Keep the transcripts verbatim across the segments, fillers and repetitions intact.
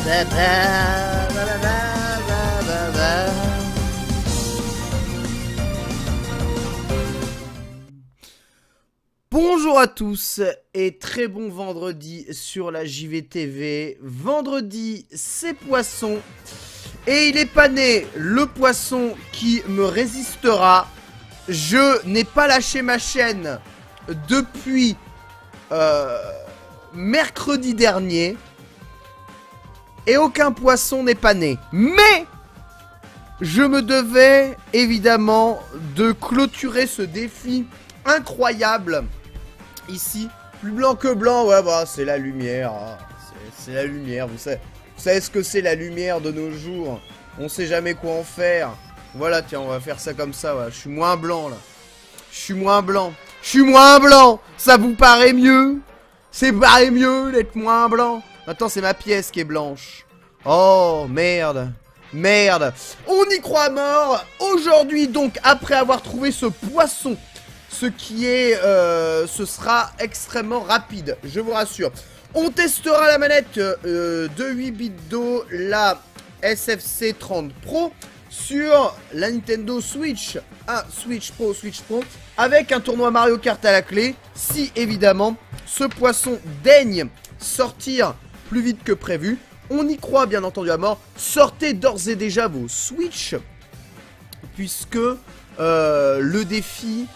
Bonjour à tous et très bon vendredi sur la J V T V. Vendredi, c'est poisson. Et il est pas né le poisson qui me résistera. Je n'ai pas lâché ma chaîne depuis euh, mercredi dernier. Et aucun poisson n'est pas né. Mais je me devais évidemment de clôturer ce défi incroyable. Ici, plus blanc que blanc, ouais bah c'est la lumière, hein. C'est la lumière, vous savez, vous savez ce que c'est la lumière de nos jours. On sait jamais quoi en faire. Voilà, tiens, on va faire ça comme ça, ouais. Je suis moins blanc là. Je suis moins blanc. Je suis moins blanc. Ça vous paraît mieux? C'est paraît mieux d'être moins blanc. Attends, c'est ma pièce qui est blanche. Oh merde. Merde. On y croit mort. Aujourd'hui donc, après avoir trouvé ce poisson, ce qui est, euh, ce sera extrêmement rapide, je vous rassure. On testera la manette euh, de huit bits d'eau, la S F C trente Pro, sur la Nintendo Switch, un Switch Pro, Switch Pro, avec un tournoi Mario Kart à la clé, si évidemment ce poisson daigne sortir plus vite que prévu. On y croit bien entendu à mort. Sortez d'ores et déjà vos Switch, puisque euh, le défi...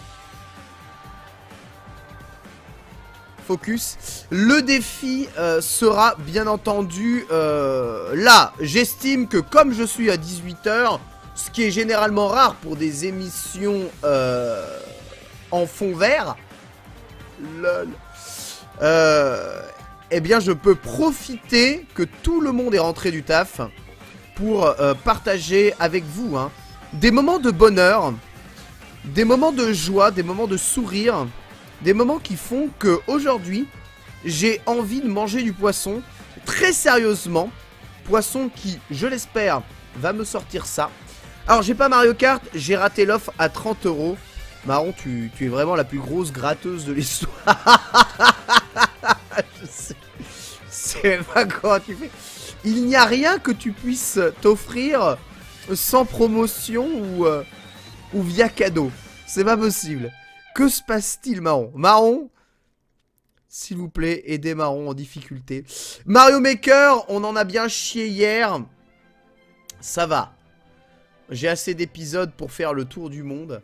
Focus. Le défi euh, sera bien entendu euh, là. J'estime que comme je suis à dix-huit heures, ce qui est généralement rare pour des émissions euh, en fond vert, lol, euh, eh bien je peux profiter que tout le monde est rentré du taf pour euh, partager avec vous hein, des moments de bonheur, des moments de joie, des moments de sourire. Des moments qui font que aujourd'hui j'ai envie de manger du poisson très sérieusement. Poisson qui, je l'espère, va me sortir ça. Alors j'ai pas Mario Kart, j'ai raté l'offre à trente euros. Marron, tu, tu es vraiment la plus grosse gratteuse de l'histoire. Je sais, sais pas comment tu fais. Il n'y a rien que tu puisses t'offrir sans promotion ou, euh, ou via cadeau. C'est pas possible. Que se passe-t-il, Marron? Marron, s'il vous plaît, aidez Marron en difficulté. Mario Maker, on en a bien chié hier. Ça va. J'ai assez d'épisodes pour faire le tour du monde.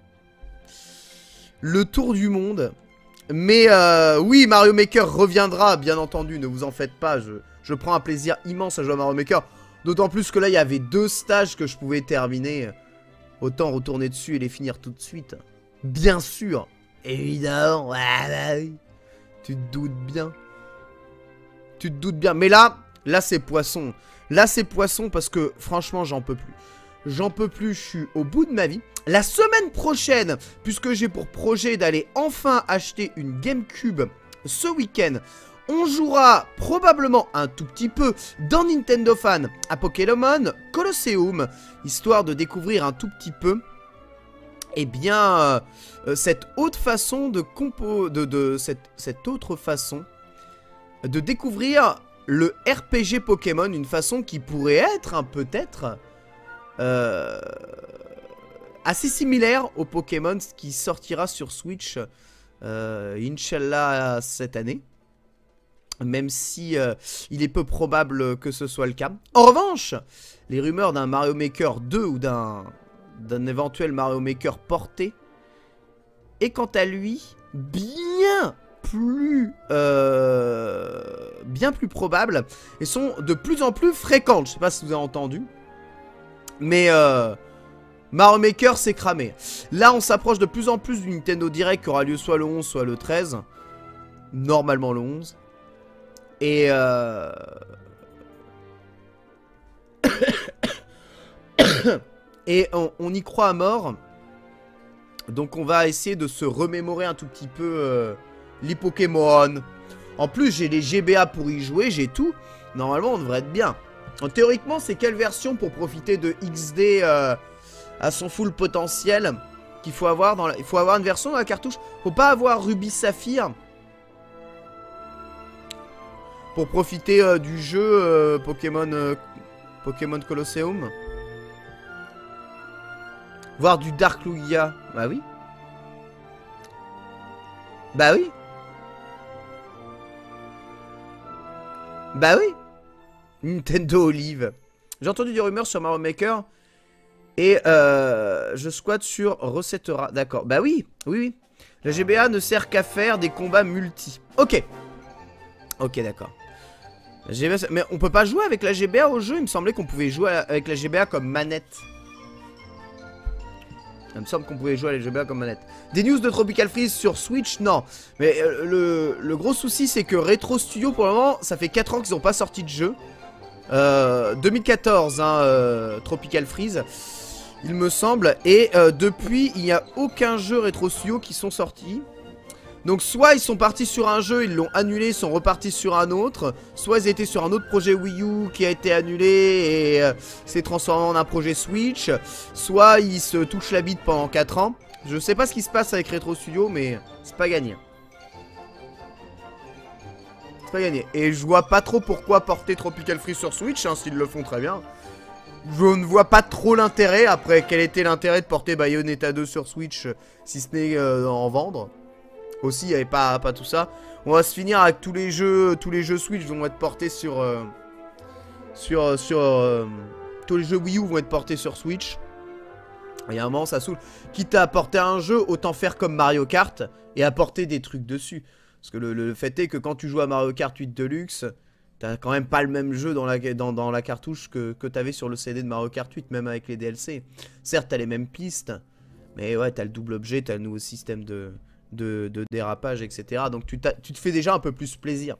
Le tour du monde. Mais euh, oui, Mario Maker reviendra, bien entendu. Ne vous en faites pas. Je, je prends un plaisir immense à jouer à Mario Maker. D'autant plus que là, il y avait deux stages que je pouvais terminer. Autant retourner dessus et les finir tout de suite. Bien sûr, évidemment, voilà. Tu te doutes bien. Tu te doutes bien. Mais là, là c'est poisson. Là c'est poisson parce que franchement j'en peux plus. J'en peux plus, je suis au bout de ma vie. La semaine prochaine, puisque j'ai pour projet d'aller enfin acheter une GameCube ce week-end, on jouera probablement un tout petit peu dans Nintendo Fan à Pokémon Colosseum, histoire de découvrir un tout petit peu eh bien, euh, cette autre façon de compo... de, de cette, cette autre façon de découvrir le R P G Pokémon, une façon qui pourrait être, hein, peut-être, euh, assez similaire au Pokémon qui sortira sur Switch, euh, Inch'Allah, cette année. Même si euh, il est peu probable que ce soit le cas. En revanche, les rumeurs d'un Mario Maker deux ou d'un... d'un éventuel Mario Maker porté est quant à lui bien plus euh, bien plus probable et sont de plus en plus fréquentes. Je sais pas si vous avez entendu, mais euh, Mario Maker s'est cramé. Là on s'approche de plus en plus du Nintendo Direct qui aura lieu soit le onze soit le treize, normalement le onze, et euh... et on, on y croit à mort. Donc on va essayer de se remémorer un tout petit peu euh, les Pokémon. En plus j'ai les G B A pour y jouer, j'ai tout. Normalement on devrait être bien. Donc, théoriquement c'est quelle version pour profiter de X D euh, à son full potentiel qu'il faut avoir dans la... Il faut avoir une version dans la cartouche. Faut pas avoir Ruby Saphir. pour profiter euh, du jeu euh, Pokémon euh, Pokémon Colosseum. Voir du Dark Lugia. Bah oui. Bah oui. Bah oui. Nintendo Olive. J'ai entendu des rumeurs sur Mario Maker. Et euh, je squatte sur Recetera. D'accord. Bah oui. Oui, oui. La G B A ne sert qu'à faire des combats multi. Ok. Ok, d'accord. G B A, mais on peut pas jouer avec la G B A au jeu. Il me semblait qu'on pouvait jouer avec la G B A comme manette. Il me semble qu'on pouvait jouer à la G B A comme manette. Des news de Tropical Freeze sur Switch? Non. Mais euh, le, le gros souci, c'est que Retro Studio, pour le moment, ça fait quatre ans qu'ils n'ont pas sorti de jeu. Euh, deux mille quatorze, hein, euh, Tropical Freeze, il me semble. Et euh, depuis, il n'y a aucun jeu Retro Studio qui sont sortis. Donc soit ils sont partis sur un jeu, ils l'ont annulé, ils sont repartis sur un autre. Soit ils étaient sur un autre projet Wii U qui a été annulé et euh, s'est transformé en un projet Switch. Soit ils se touchent la bite pendant quatre ans. Je sais pas ce qui se passe avec Retro Studio, mais c'est pas gagné. C'est pas gagné. Et je vois pas trop pourquoi porter Tropical Freeze sur Switch, hein, s'ils le font très bien. Je ne vois pas trop l'intérêt. Après, quel était l'intérêt de porter Bayonetta deux sur Switch, si ce n'est euh, en vendre? Aussi, il n'y avait pas, pas tout ça. On va se finir avec tous les jeux, tous les jeux Switch vont être portés sur, euh, sur, sur, euh, tous les jeux Wii U vont être portés sur Switch. Il y a un moment, ça saoule. Quitte à apporter un jeu, autant faire comme Mario Kart et apporter des trucs dessus. Parce que le, le fait est que quand tu joues à Mario Kart huit Deluxe, t'as quand même pas le même jeu dans la, dans, dans la cartouche que, que t'avais sur le C D de Mario Kart huit, même avec les D L C. Certes, t'as les mêmes pistes, mais ouais, t'as le double objet, t'as le nouveau système de... De, de dérapage, et cetera. Donc tu, tu te fais déjà un peu plus plaisir.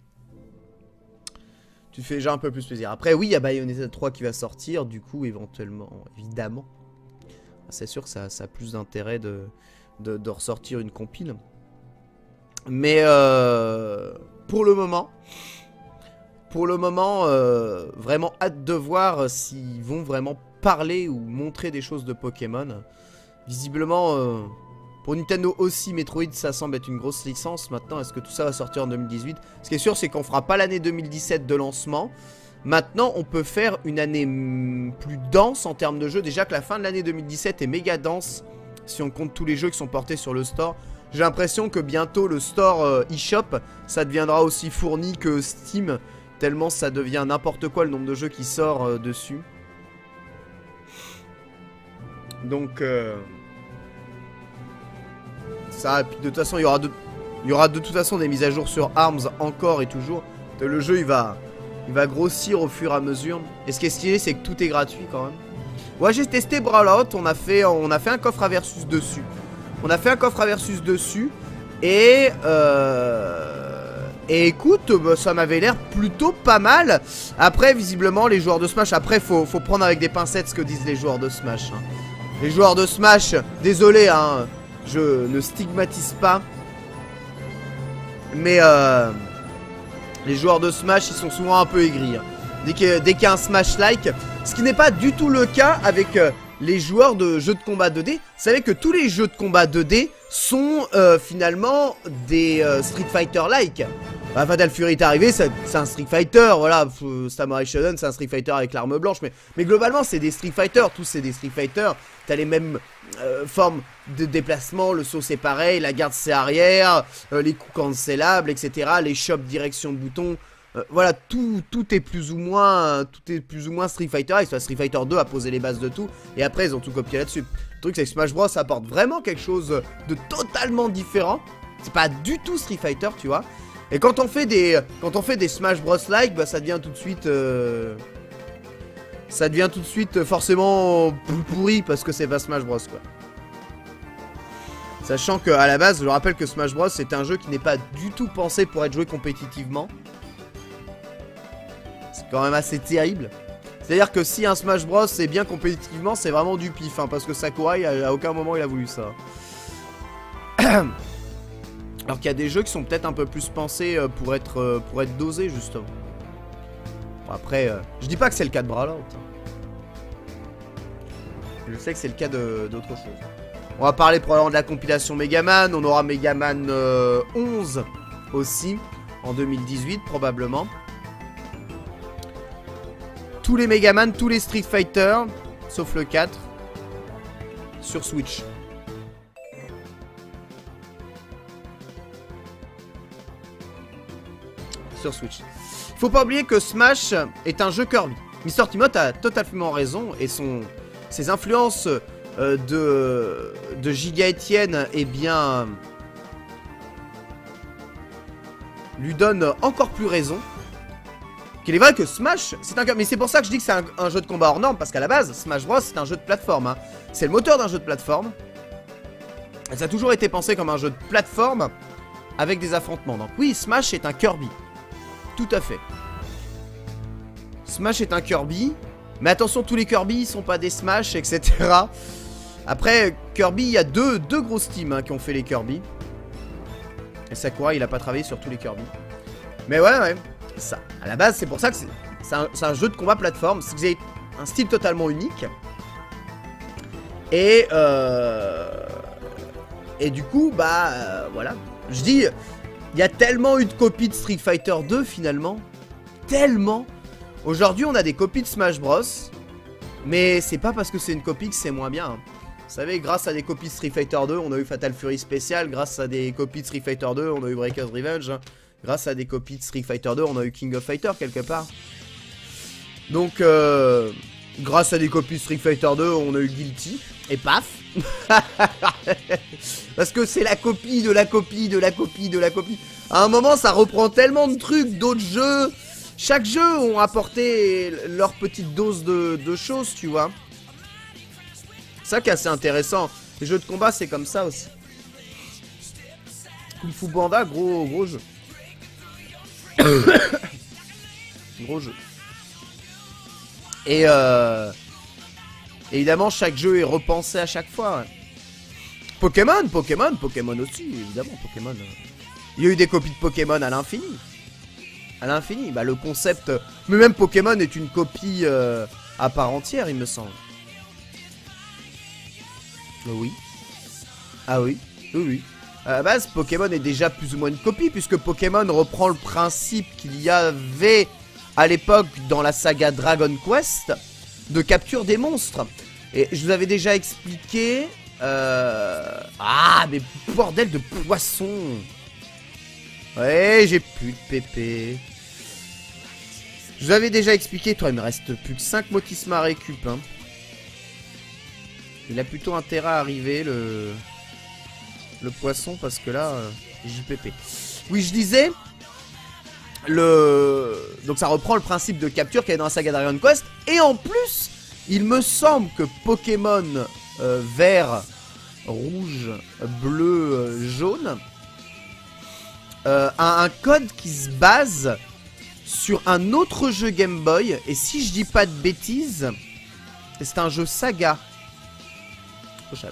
Tu te fais déjà un peu plus plaisir. Après, oui, il y a Bayonetta trois qui va sortir. Du coup, éventuellement, évidemment, c'est sûr que ça, ça a plus d'intérêt de, de, de ressortir une compile. Mais euh, pour le moment, pour le moment, euh, vraiment hâte de voir s'ils vont vraiment parler ou montrer des choses de Pokémon. Visiblement... Euh, Pour Nintendo aussi, Metroid, ça semble être une grosse licence. Maintenant, est-ce que tout ça va sortir en deux mille dix-huit? Ce qui est sûr, c'est qu'on fera pas l'année deux mille dix-sept de lancement. Maintenant, on peut faire une année plus dense en termes de jeux. Déjà que la fin de l'année deux mille dix-sept est méga dense, si on compte tous les jeux qui sont portés sur le store. J'ai l'impression que bientôt, le store euh, eShop, ça deviendra aussi fourni que Steam. Tellement ça devient n'importe quoi le nombre de jeux qui sort euh, dessus. Donc... Euh... Ça, et puis de toute façon, il y aura de, il y aura de toute façon des mises à jour sur ARMS encore et toujours. Le jeu, il va, il va grossir au fur et à mesure. Et ce qui est stylé, c'est que tout est gratuit quand même. Ouais, j'ai testé Brawlout. On a fait, on a fait un coffre à versus dessus. On a fait un coffre à versus dessus. Et euh, et écoute, bah, ça m'avait l'air plutôt pas mal. Après, visiblement, les joueurs de Smash. Après, faut, faut prendre avec des pincettes ce que disent les joueurs de Smash. Hein. Les joueurs de Smash, désolé, hein. Je ne stigmatise pas. Mais euh, les joueurs de Smash, ils sont souvent un peu aigris. Hein. Dès qu'il dès qu'il y a un Smash-like. Ce qui n'est pas du tout le cas avec euh, les joueurs de jeux de combat deux D. Vous savez que tous les jeux de combat deux D sont euh, finalement des euh, Street Fighter-like. Bah, Fatal Fury est arrivé, c'est un Street Fighter. Voilà, Samurai Shodown, c'est un Street Fighter avec l'arme blanche. Mais, mais globalement, c'est des Street Fighter. Tous, c'est des Street Fighter. T'as les mêmes euh, formes de déplacement. Le saut, c'est pareil. La garde, c'est arrière. Euh, les coups cancelables, et cetera. Les chops, direction de bouton. Euh, voilà, tout, tout est plus ou moins tout est plus ou moins Street Fighter. Et Street Fighter deux a posé les bases de tout. Et après, ils ont tout copié là-dessus. Le truc, c'est que Smash Bros apporte vraiment quelque chose de totalement différent. C'est pas du tout Street Fighter, tu vois. Et quand on fait des quand on fait des Smash Bros like, bah ça devient tout de suite euh, ça devient tout de suite forcément pourri parce que c'est pas Smash Bros quoi. Sachant que à la base, je rappelle que Smash Bros c'est un jeu qui n'est pas du tout pensé pour être joué compétitivement. C'est quand même assez terrible. C'est-à-dire que si un Smash Bros est bien compétitivement, c'est vraiment du pif hein, parce que Sakurai à aucun moment il a voulu ça. Alors qu'il y a des jeux qui sont peut-être un peu plus pensés euh, pour être euh, pour être dosés justement. Bon, après, euh, je dis pas que c'est le cas de Brawlout. Je sais que c'est le cas d'autres choses. On va parler probablement de la compilation Megaman. On aura Megaman euh, onze aussi. En deux mille dix-huit, probablement. Tous les Megaman, tous les Street Fighter, sauf le quatre, sur Switch. Sur Switch. Faut pas oublier que Smash est un jeu Kirby. Mister Timot a totalement raison et son, ses influences euh, de, de Giga Etienne, eh bien, lui donnent encore plus raison. Qu'il est vrai que Smash, c'est un... Mais c'est pour ça que je dis que c'est un, un jeu de combat hors norme, parce qu'à la base, Smash Bros, c'est un jeu de plateforme. Hein. C'est le moteur d'un jeu de plateforme. Et ça a toujours été pensé comme un jeu de plateforme avec des affrontements. Donc oui, Smash est un Kirby. Tout à fait. Smash est un Kirby. Mais attention, tous les Kirby sont pas des Smash, et cetera. Après, Kirby, il y a deux, deux grosses teams hein, qui ont fait les Kirby. Et Sakurai, il a pas travaillé sur tous les Kirby. Mais ouais, ouais. Ça, à la base, c'est pour ça que c'est un, un jeu de combat plateforme. C'est que vous avez un style totalement unique. Et euh, Et du coup, bah euh, voilà. Je dis, il y a tellement eu de copies de Street Fighter deux finalement. Tellement. Aujourd'hui, on a des copies de Smash Bros. Mais c'est pas parce que c'est une copie que c'est moins bien. Hein. Vous savez, grâce à des copies de Street Fighter deux, on a eu Fatal Fury Special. Grâce à des copies de Street Fighter deux, on a eu Breaker's Revenge. Hein. Grâce à des copies de Street Fighter deux, on a eu King of Fighter quelque part. Donc, euh, grâce à des copies de Street Fighter deux, on a eu Guilty. Et paf. Parce que c'est la copie de la copie de la copie de la copie. À un moment, ça reprend tellement de trucs, d'autres jeux. Chaque jeu ont apporté leur petite dose de, de choses, tu vois. C'est ça qui est assez intéressant. Les jeux de combat, c'est comme ça aussi. Kung Fu Panda, gros, gros jeu. Gros jeu. Et euh, évidemment, chaque jeu est repensé à chaque fois. Ouais. Pokémon, Pokémon, Pokémon aussi, évidemment, Pokémon. Il y a eu des copies de Pokémon à l'infini. À l'infini. Bah, le concept. Mais même Pokémon est une copie euh, à part entière, il me semble. Oui. Ah oui, oui, oui. À la base, Pokémon est déjà plus ou moins une copie, puisque Pokémon reprend le principe qu'il y avait à l'époque dans la saga Dragon Quest de capture des monstres. Et je vous avais déjà expliqué... Euh... Ah, mais bordel de poisson. Ouais, j'ai plus de pépé. Je vous avais déjà expliqué, toi, il me reste plus que cinq Motisma récup. Hein. Il a plutôt intérêt à arriver, le... Le poisson, parce que là, euh, J P P. Oui, je disais, le... donc ça reprend le principe de capture qu'il y a dans la saga Dragon Quest. Et en plus, il me semble que Pokémon euh, vert, rouge, bleu, euh, jaune euh, a un code qui se base sur un autre jeu Game Boy. Et si je dis pas de bêtises, c'est un jeu saga. Prochain.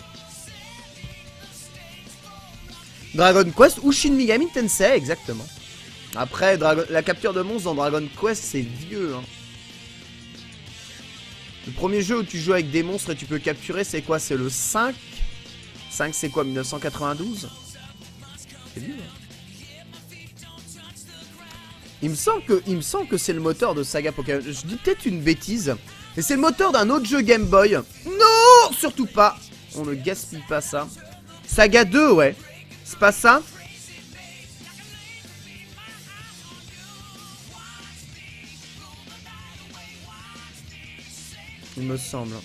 Dragon Quest ou Shin Megami Tensei, exactement. Après, Dragon... la capture de monstres dans Dragon Quest, c'est vieux. Hein. Le premier jeu où tu joues avec des monstres et tu peux capturer, c'est quoi? C'est le cinq. cinq, c'est quoi? mille neuf cent quatre-vingt-douze. C'est vieux. Hein. Il me semble que, il me semble que c'est le moteur de Saga Pokémon. Je dis peut-être une bêtise. Mais c'est le moteur d'un autre jeu Game Boy. Non, surtout pas. On ne gaspille pas ça. Saga deux, ouais. C'est pas ça? Il me semble.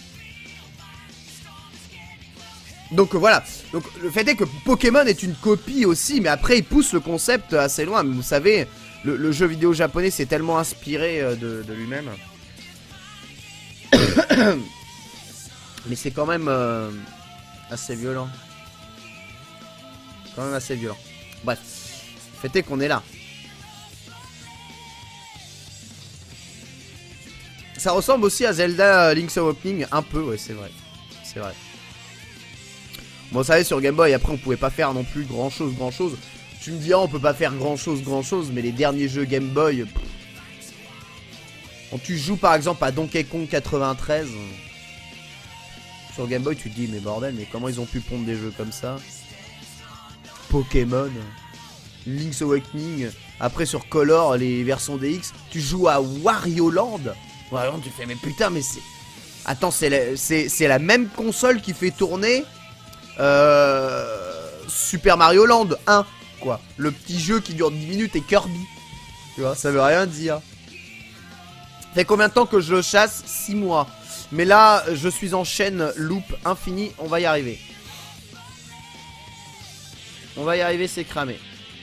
Donc voilà. Donc le fait est que Pokémon est une copie aussi, mais après il pousse le concept assez loin. Mais vous savez, le, le jeu vidéo japonais s'est tellement inspiré de, de lui-même. Mais c'est quand même euh, assez violent. Quand même assez violent. Bref. Le fait est qu'on est là. Ça ressemble aussi à Zelda Link's Awakening. Un peu, ouais, c'est vrai. C'est vrai. Bon, vous savez, sur Game Boy, après, on pouvait pas faire non plus grand chose, grand chose. Tu me dis, ah, on peut pas faire grand chose, grand chose. Mais les derniers jeux Game Boy... Pff. Quand tu joues, par exemple, à Donkey Kong quatre-vingt-treize... Sur Game Boy, tu te dis, mais bordel, mais comment ils ont pu pondre des jeux comme ça? Pokémon, Link's Awakening, Après sur Color, les versions D X, tu joues à Wario Land. Wario Land, tu fais mais putain mais c'est... Attends, c'est la, c'est la même console qui fait tourner euh, Super Mario Land un, quoi. Le petit jeu qui dure dix minutes et Kirby. Tu vois, ça veut rien dire. Ça fait combien de temps que je le chasse? six mois. Mais là, je suis en chaîne loop infini, on va y arriver. On va y arriver, c'est cramé.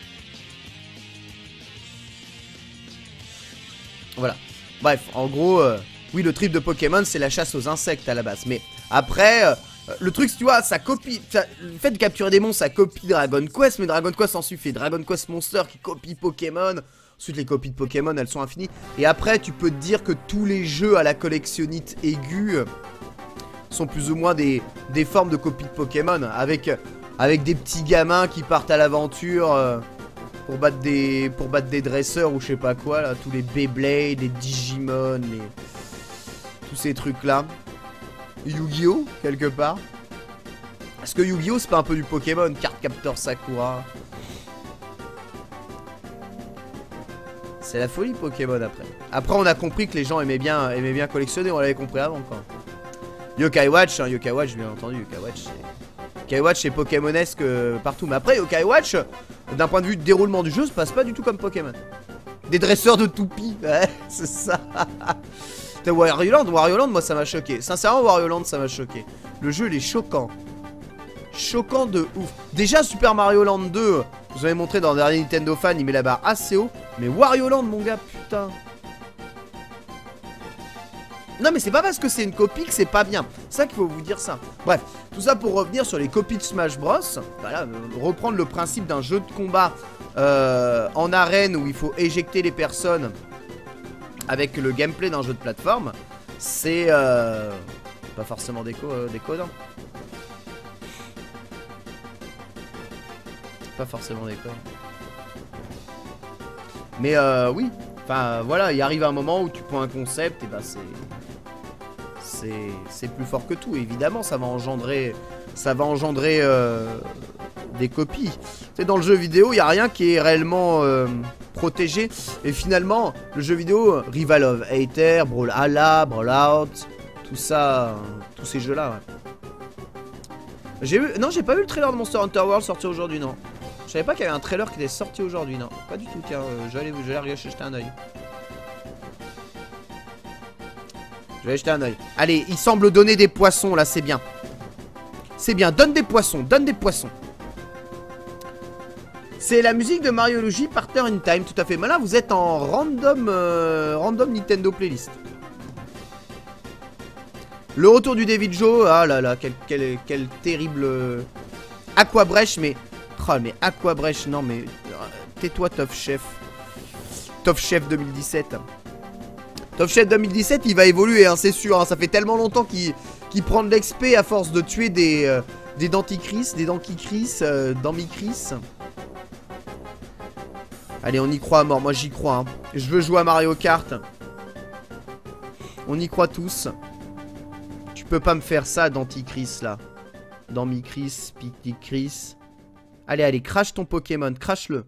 Voilà. Bref, en gros, euh, oui, le trip de Pokémon, c'est la chasse aux insectes à la base. Mais après, euh, le truc, tu vois, ça copie... Ça, le fait de capturer des monstres, ça copie Dragon Quest, mais Dragon Quest ensuite fait Dragon Quest Monster qui copie Pokémon. Ensuite, les copies de Pokémon, elles sont infinies. Et après, tu peux te dire que tous les jeux à la collectionnite aiguë sont plus ou moins des, des formes de copies de Pokémon. Avec, avec des petits gamins qui partent à l'aventure... Euh, Pour battre des pour battre des dresseurs ou je sais pas quoi là, tous les Beyblade, les Digimon, les tous ces trucs là. Yu-Gi-Oh quelque part. Est-ce que Yu-Gi-Oh c'est pas un peu du Pokémon, Card Captor Sakura? C'est la folie Pokémon après. Après on a compris que les gens aimaient bien aimaient bien collectionner, on l'avait compris avant quoi. Yokai Watch, hein, Yokai Watch bien entendu, Yokai Watch c'est Yokai Watch c'est Pokémonesque euh, partout, mais après Yokai Watch d'un point de vue de déroulement du jeu, se passe pas du tout comme Pokémon. Des dresseurs de toupies, ouais, c'est ça. Wario Land, Wario Land, moi ça m'a choqué. Sincèrement, Wario Land, ça m'a choqué. Le jeu, il est choquant. Choquant de ouf. Déjà, Super Mario Land deux, je vous avais montré dans le dernier Nintendo Fan, il met la barre assez haut. Mais Wario Land, mon gars, putain. Non mais c'est pas parce que c'est une copie que c'est pas bien. C'est ça qu'il faut vous dire ça. Bref, tout ça pour revenir sur les copies de Smash Bros. Voilà, euh, reprendre le principe d'un jeu de combat euh, en arène où il faut éjecter les personnes avec le gameplay d'un jeu de plateforme. C'est euh, pas forcément déco, euh, décodant. Pas forcément décodant. Mais euh, oui. Enfin voilà, il arrive un moment où tu prends un concept et bah c'est... C'est plus fort que tout, évidemment ça va engendrer ça va engendrer euh, des copies. C'est dans le jeu vidéo, il n'y a rien qui est réellement euh, protégé. Et finalement, le jeu vidéo, Rival of Aether, Brawlhalla, Brawlout, tout ça, tous ces jeux-là, ouais. J'ai vu, non, j'ai pas vu le trailer de Monster Hunter World sorti aujourd'hui, non. Je savais pas qu'il y avait un trailer qui était sorti aujourd'hui, non. Pas du tout, tiens, euh, j'allais aller jeter un oeil. Je vais jeter un oeil. Allez, il semble donner des poissons là, c'est bien. C'est bien, donne des poissons, donne des poissons. C'est la musique de Mario Luigi Partner in Time, tout à fait. Mais là, vous êtes en random, euh, random Nintendo playlist. Le retour du David Joe, ah là là, quel, quel, quel terrible euh, Aquabrèche, mais... Oh, mais Aquabrèche, non mais... Tais-toi, Top Chef. Top Chef deux mille dix-sept. Top Chef deux mille dix-sept, il va évoluer, hein, c'est sûr. Hein, ça fait tellement longtemps qu'il qu'il prend de l'X P à force de tuer des, euh, des denticris, des denticris, euh, d'amicris. Allez, on y croit à mort. Moi, j'y crois. Hein. Je veux jouer à Mario Kart. On y croit tous. Tu peux pas me faire ça, denticris, là. Damicris, Picticris. Allez, allez, crash ton Pokémon. Crash-le.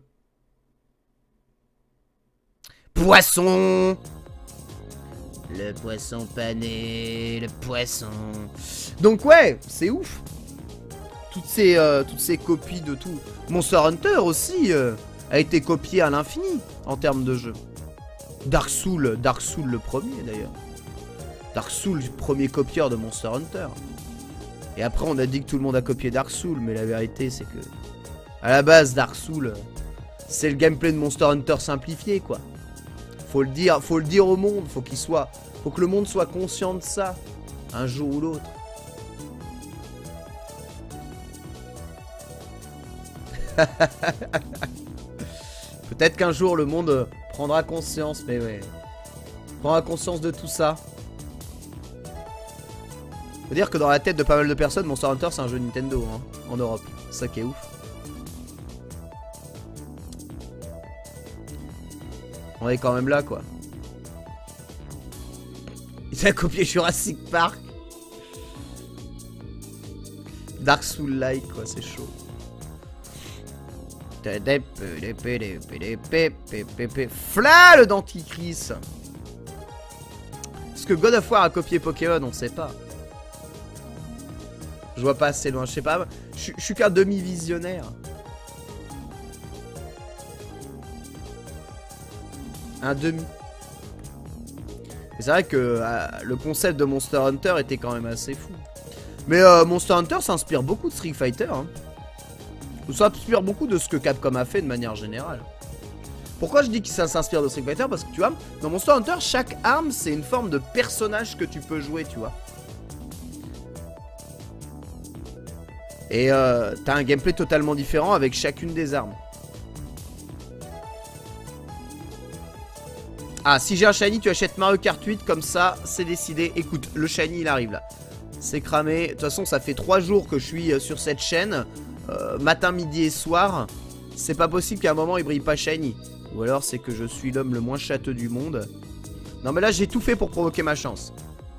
Poisson! Le poisson pané, le poisson. Donc ouais, c'est ouf. Toutes ces, euh, toutes ces copies de tout. Monster Hunter aussi euh, a été copié à l'infini en termes de jeu. Dark Souls, Dark Souls le premier d'ailleurs. Dark Souls, premier copieur de Monster Hunter. Et après on a dit que tout le monde a copié Dark Souls, mais la vérité c'est que... À la base, Dark Souls, c'est le gameplay de Monster Hunter simplifié quoi. Faut le dire, faut le dire au monde, faut qu'il soit, faut que le monde soit conscient de ça, un jour ou l'autre. Peut-être qu'un jour le monde prendra conscience, mais ouais, prendra conscience de tout ça. Faut dire que dans la tête de pas mal de personnes, Monster Hunter c'est un jeu Nintendo hein, en Europe, c'est ça qui est ouf. On est quand même là quoi. Il a copié Jurassic Park. Dark Souls-like quoi, c'est chaud. Fla le dentifrice. Est-ce que God of War a copié Pokémon? On sait pas. Je vois pas assez loin, je sais pas. Je suis qu'un demi-visionnaire. Un demi. C'est vrai que euh, le concept de Monster Hunter était quand même assez fou. Mais euh, Monster Hunter s'inspire beaucoup de Street Fighter. Hein. Ça s'inspire beaucoup de ce que Capcom a fait de manière générale. Pourquoi je dis que ça s'inspire de Street Fighter? Parce que tu vois, dans Monster Hunter, chaque arme c'est une forme de personnage que tu peux jouer, tu vois. Et euh, t'as un gameplay totalement différent avec chacune des armes. Ah, si j'ai un shiny, tu achètes Mario Kart huit, comme ça, c'est décidé. Écoute, le shiny, il arrive là. C'est cramé. De toute façon, ça fait trois jours que je suis sur cette chaîne. Euh, matin, midi et soir. C'est pas possible qu'à un moment, il brille pas shiny. Ou alors, c'est que je suis l'homme le moins châteux du monde. Non, mais là, j'ai tout fait pour provoquer ma chance.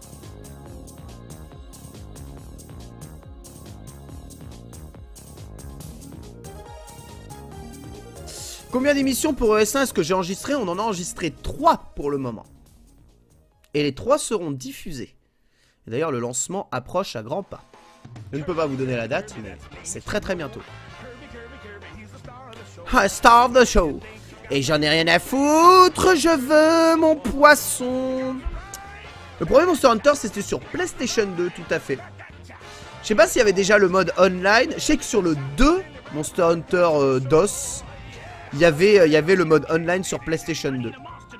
Combien d'émissions pour E S un est-ce que j'ai enregistré? On en a enregistré trois pour le moment. Et les trois seront diffusés. D'ailleurs, le lancement approche à grands pas. Je ne peux pas vous donner la date, mais c'est très très bientôt. I start the show. Et j'en ai rien à foutre, je veux mon poisson. Le premier Monster Hunter, c'était sur PlayStation deux, tout à fait. Je sais pas s'il y avait déjà le mode online. Je sais que sur le deux, Monster Hunter euh, DOS, Il y, avait, il y avait le mode online sur PlayStation deux.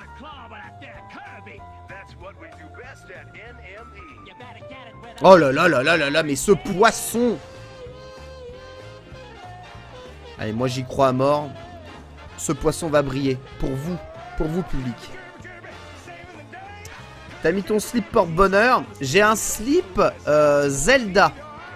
Oh là là là là là là, mais ce poisson! Allez, moi j'y crois à mort. Ce poisson va briller. Pour vous. Pour vous, public. T'as mis ton slip porte-bonheur. J'ai un slip euh, Zelda.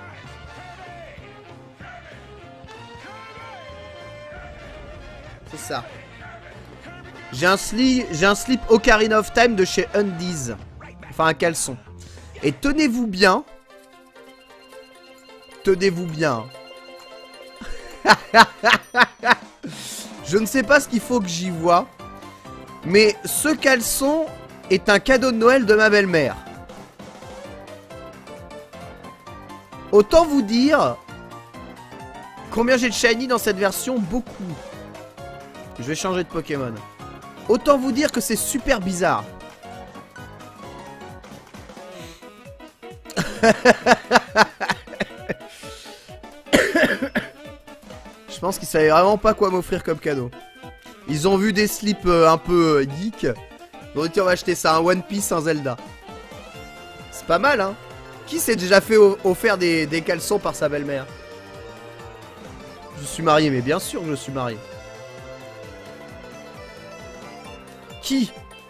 C'est ça. J'ai un, sli j'ai un slip Ocarina of Time de chez Undies. Enfin, un caleçon. Et tenez-vous bien. Tenez-vous bien. Je ne sais pas ce qu'il faut que j'y vois. Mais ce caleçon est un cadeau de Noël de ma belle-mère. Autant vous dire combien j'ai de shiny dans cette version. Beaucoup. Je vais changer de Pokémon. Autant vous dire que c'est super bizarre. Je pense qu'ils savaient vraiment pas quoi m'offrir comme cadeau. Ils ont vu des slips euh, un peu euh, geek. Ils ont dit on va acheter ça, un One Piece, un Zelda. C'est pas mal, hein. Qui s'est déjà fait offrir des, des caleçons par sa belle-mère? Je suis marié, mais bien sûr que je suis marié. Qui?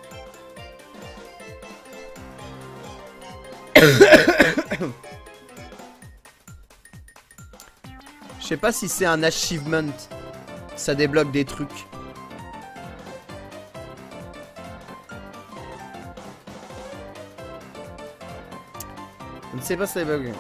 Je sais pas si c'est un achievement. Ça débloque des trucs. Je ne sais pas si ça débloque.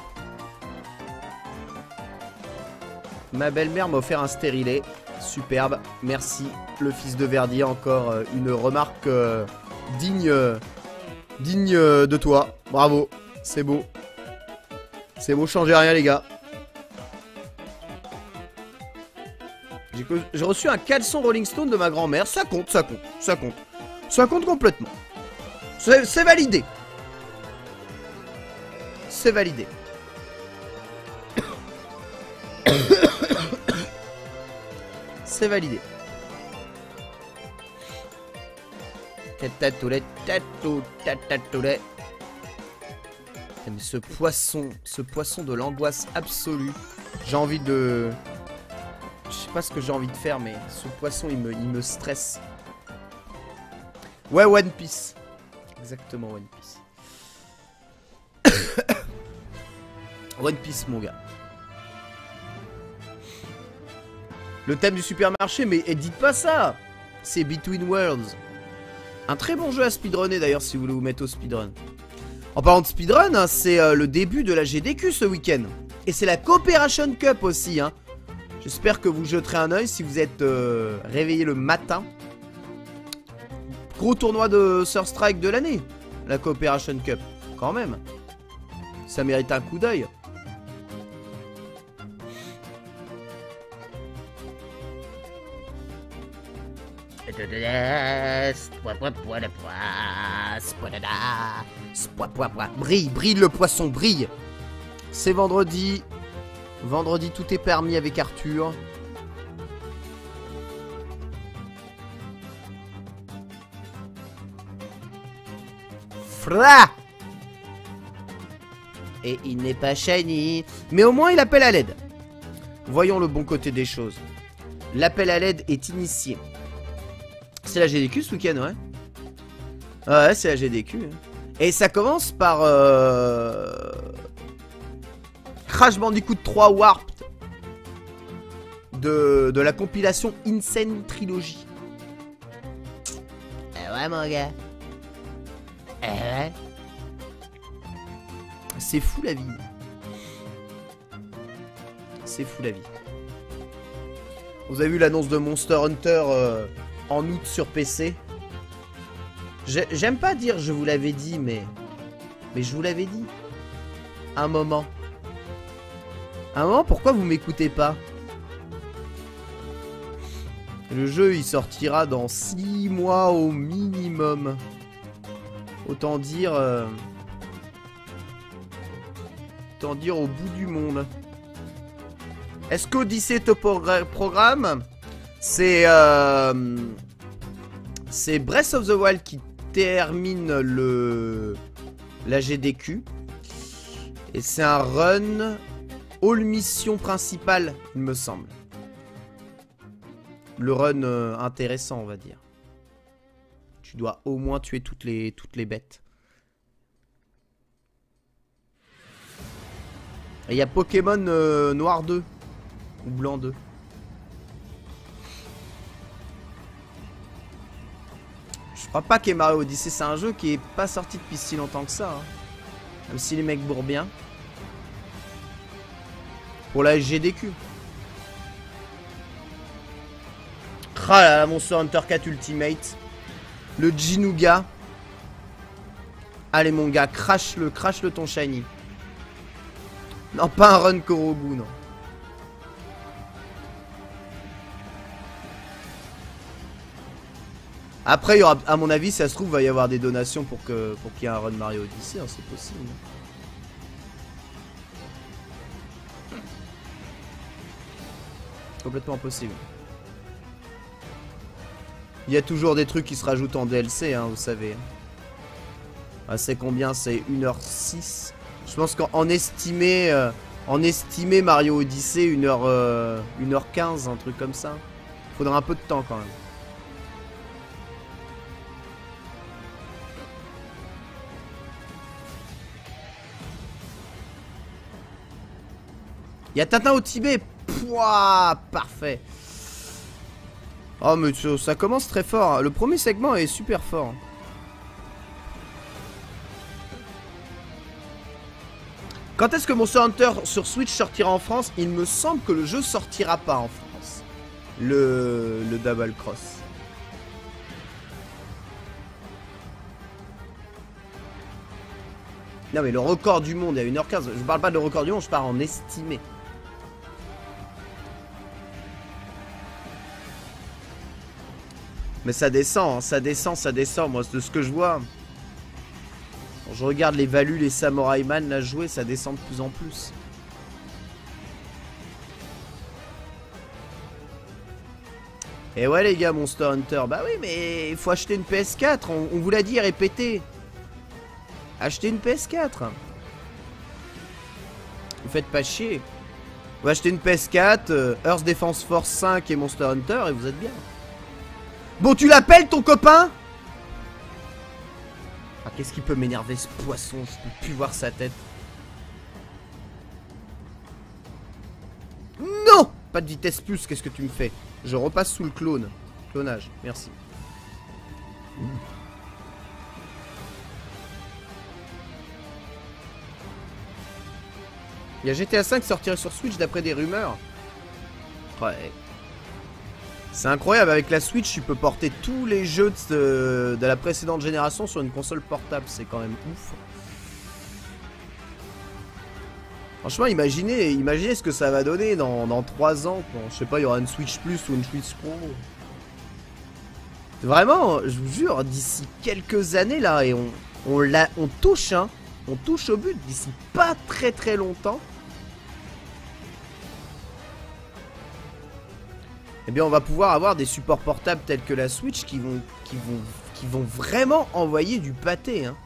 Ma belle-mère m'a offert un stérilet. Superbe, merci. Le fils de Verdier, encore euh, une remarque euh, digne, euh, digne euh, de toi. Bravo, c'est beau. C'est beau, changez rien les gars. J'ai reçu un caleçon Rolling Stone de ma grand-mère. Ça compte, ça compte, ça compte. Ça compte complètement. C'est validé. C'est validé. C'est validé. Tatatoulet, tatou, tatatoulet. Mais ce poisson, ce poisson de l'angoisse absolue. J'ai envie de... Je sais pas ce que j'ai envie de faire, mais ce poisson, il me, il me stresse. Ouais, One Piece. Exactement, One Piece. One Piece, mon gars. Le thème du supermarché, mais et dites pas ça. C'est Between Worlds. Un très bon jeu à speedrunner d'ailleurs, si vous voulez vous mettre au speedrun. En parlant de speedrun, hein, c'est euh, le début de la G D Q ce week-end. Et c'est la Cooperation Cup aussi, hein. J'espère que vous jeterez un oeil si vous êtes euh, réveillé le matin. Gros tournoi de Sur Strike de l'année, la Cooperation Cup. Quand même. Ça mérite un coup d'œil. Brille, brille le poisson, brille. C'est vendredi. Vendredi, tout est permis avec Arthur. Fra. Et il n'est pas shiny. Mais au moins, il appelle à l'aide. Voyons le bon côté des choses. L'appel à l'aide est initié. C'est la G D Q ce week-end, ouais. Ah ouais, c'est la G D Q. Hein. Et ça commence par... Euh... Crash Bandicoot trois Warped. De, de la compilation Insane Trilogy. Eh ouais, mon gars. Eh ouais. C'est fou la vie. C'est fou la vie. Vous avez vu l'annonce de Monster Hunter euh, en août sur P C. J'aime pas dire je vous l'avais dit, mais... Mais je vous l'avais dit. Un moment. Un moment, pourquoi vous m'écoutez pas? Le jeu, il sortira dans six mois au minimum. Autant dire... Euh... Autant dire au bout du monde. Est-ce qu'Odyssey te programme? C'est... Euh... C'est Breath of the Wild qui termine le... la G D Q. Et c'est un run... all mission principale, il me semble. Le run euh, intéressant, on va dire. Tu dois au moins tuer toutes les, toutes les bêtes. Et il y a Pokémon euh, Noir deux. Ou Blanc deux. Je crois pas que Mario Odyssey, c'est un jeu qui est pas sorti depuis si longtemps que ça. Hein. Même si les mecs bourrent bien. Pour la G D Q. Ah là là, Monster Hunter quatre Ultimate. Le Jinuga. Allez mon gars, crash le, crash le ton shiny. Non, pas un run Korogu, non. Après, il y aura, à mon avis, ça se trouve, il va y avoir des donations pour que pour qu'il y ait un run Mario Odyssey, hein, c'est possible. Complètement possible. Il y a toujours des trucs qui se rajoutent en D L C, hein, vous savez. Ah, c'est combien? C'est une heure six. Je pense qu'en estimé, euh, en estimé Mario Odyssey, une heure, euh, une heure quinze, un truc comme ça. Faudra un peu de temps quand même. Il y a Tintin au Tibet. Pouah, parfait. Oh mais ça commence très fort. Le premier segment est super fort. Quand est-ce que Monster Hunter sur Switch sortira en France? Il me semble que le jeu sortira pas en France. Le, le Double Cross. Non mais le record du monde est à une heure quinze. Je parle pas de record du monde, je parle en estimé. Mais ça descend, hein, ça descend, ça descend. Moi, de ce que je vois, quand je regarde les values, les Samurai Man, là, jouer, ça descend de plus en plus. Et ouais, les gars, Monster Hunter. Bah oui, mais il faut acheter une P S quatre. On, on vous l'a dit, répétez. Achetez une P S quatre. Vous faites pas chier. Vous achetez une P S quatre, euh, Earth Defense Force cinq et Monster Hunter, et vous êtes bien. Bon, tu l'appelles ton copain? Ah, qu'est-ce qui peut m'énerver ce poisson? Je peux plus voir sa tête. Non! Pas de vitesse plus, qu'est-ce que tu me fais? Je repasse sous le clone. Clonage, merci. Il y a G T A cinq qui sortirait sur Switch d'après des rumeurs. Ouais. C'est incroyable, avec la Switch, tu peux porter tous les jeux de, de la précédente génération sur une console portable. C'est quand même ouf. Franchement, imaginez, imaginez ce que ça va donner dans, dans trois ans. Bon, je sais pas, il y aura une Switch Plus ou une Switch Pro. Vraiment, je vous jure, d'ici quelques années là, et on, on, la, on touche, hein. On touche au but d'ici pas très très longtemps. Eh bien, on va pouvoir avoir des supports portables tels que la Switch qui vont, qui vont, qui vont vraiment envoyer du pâté, hein.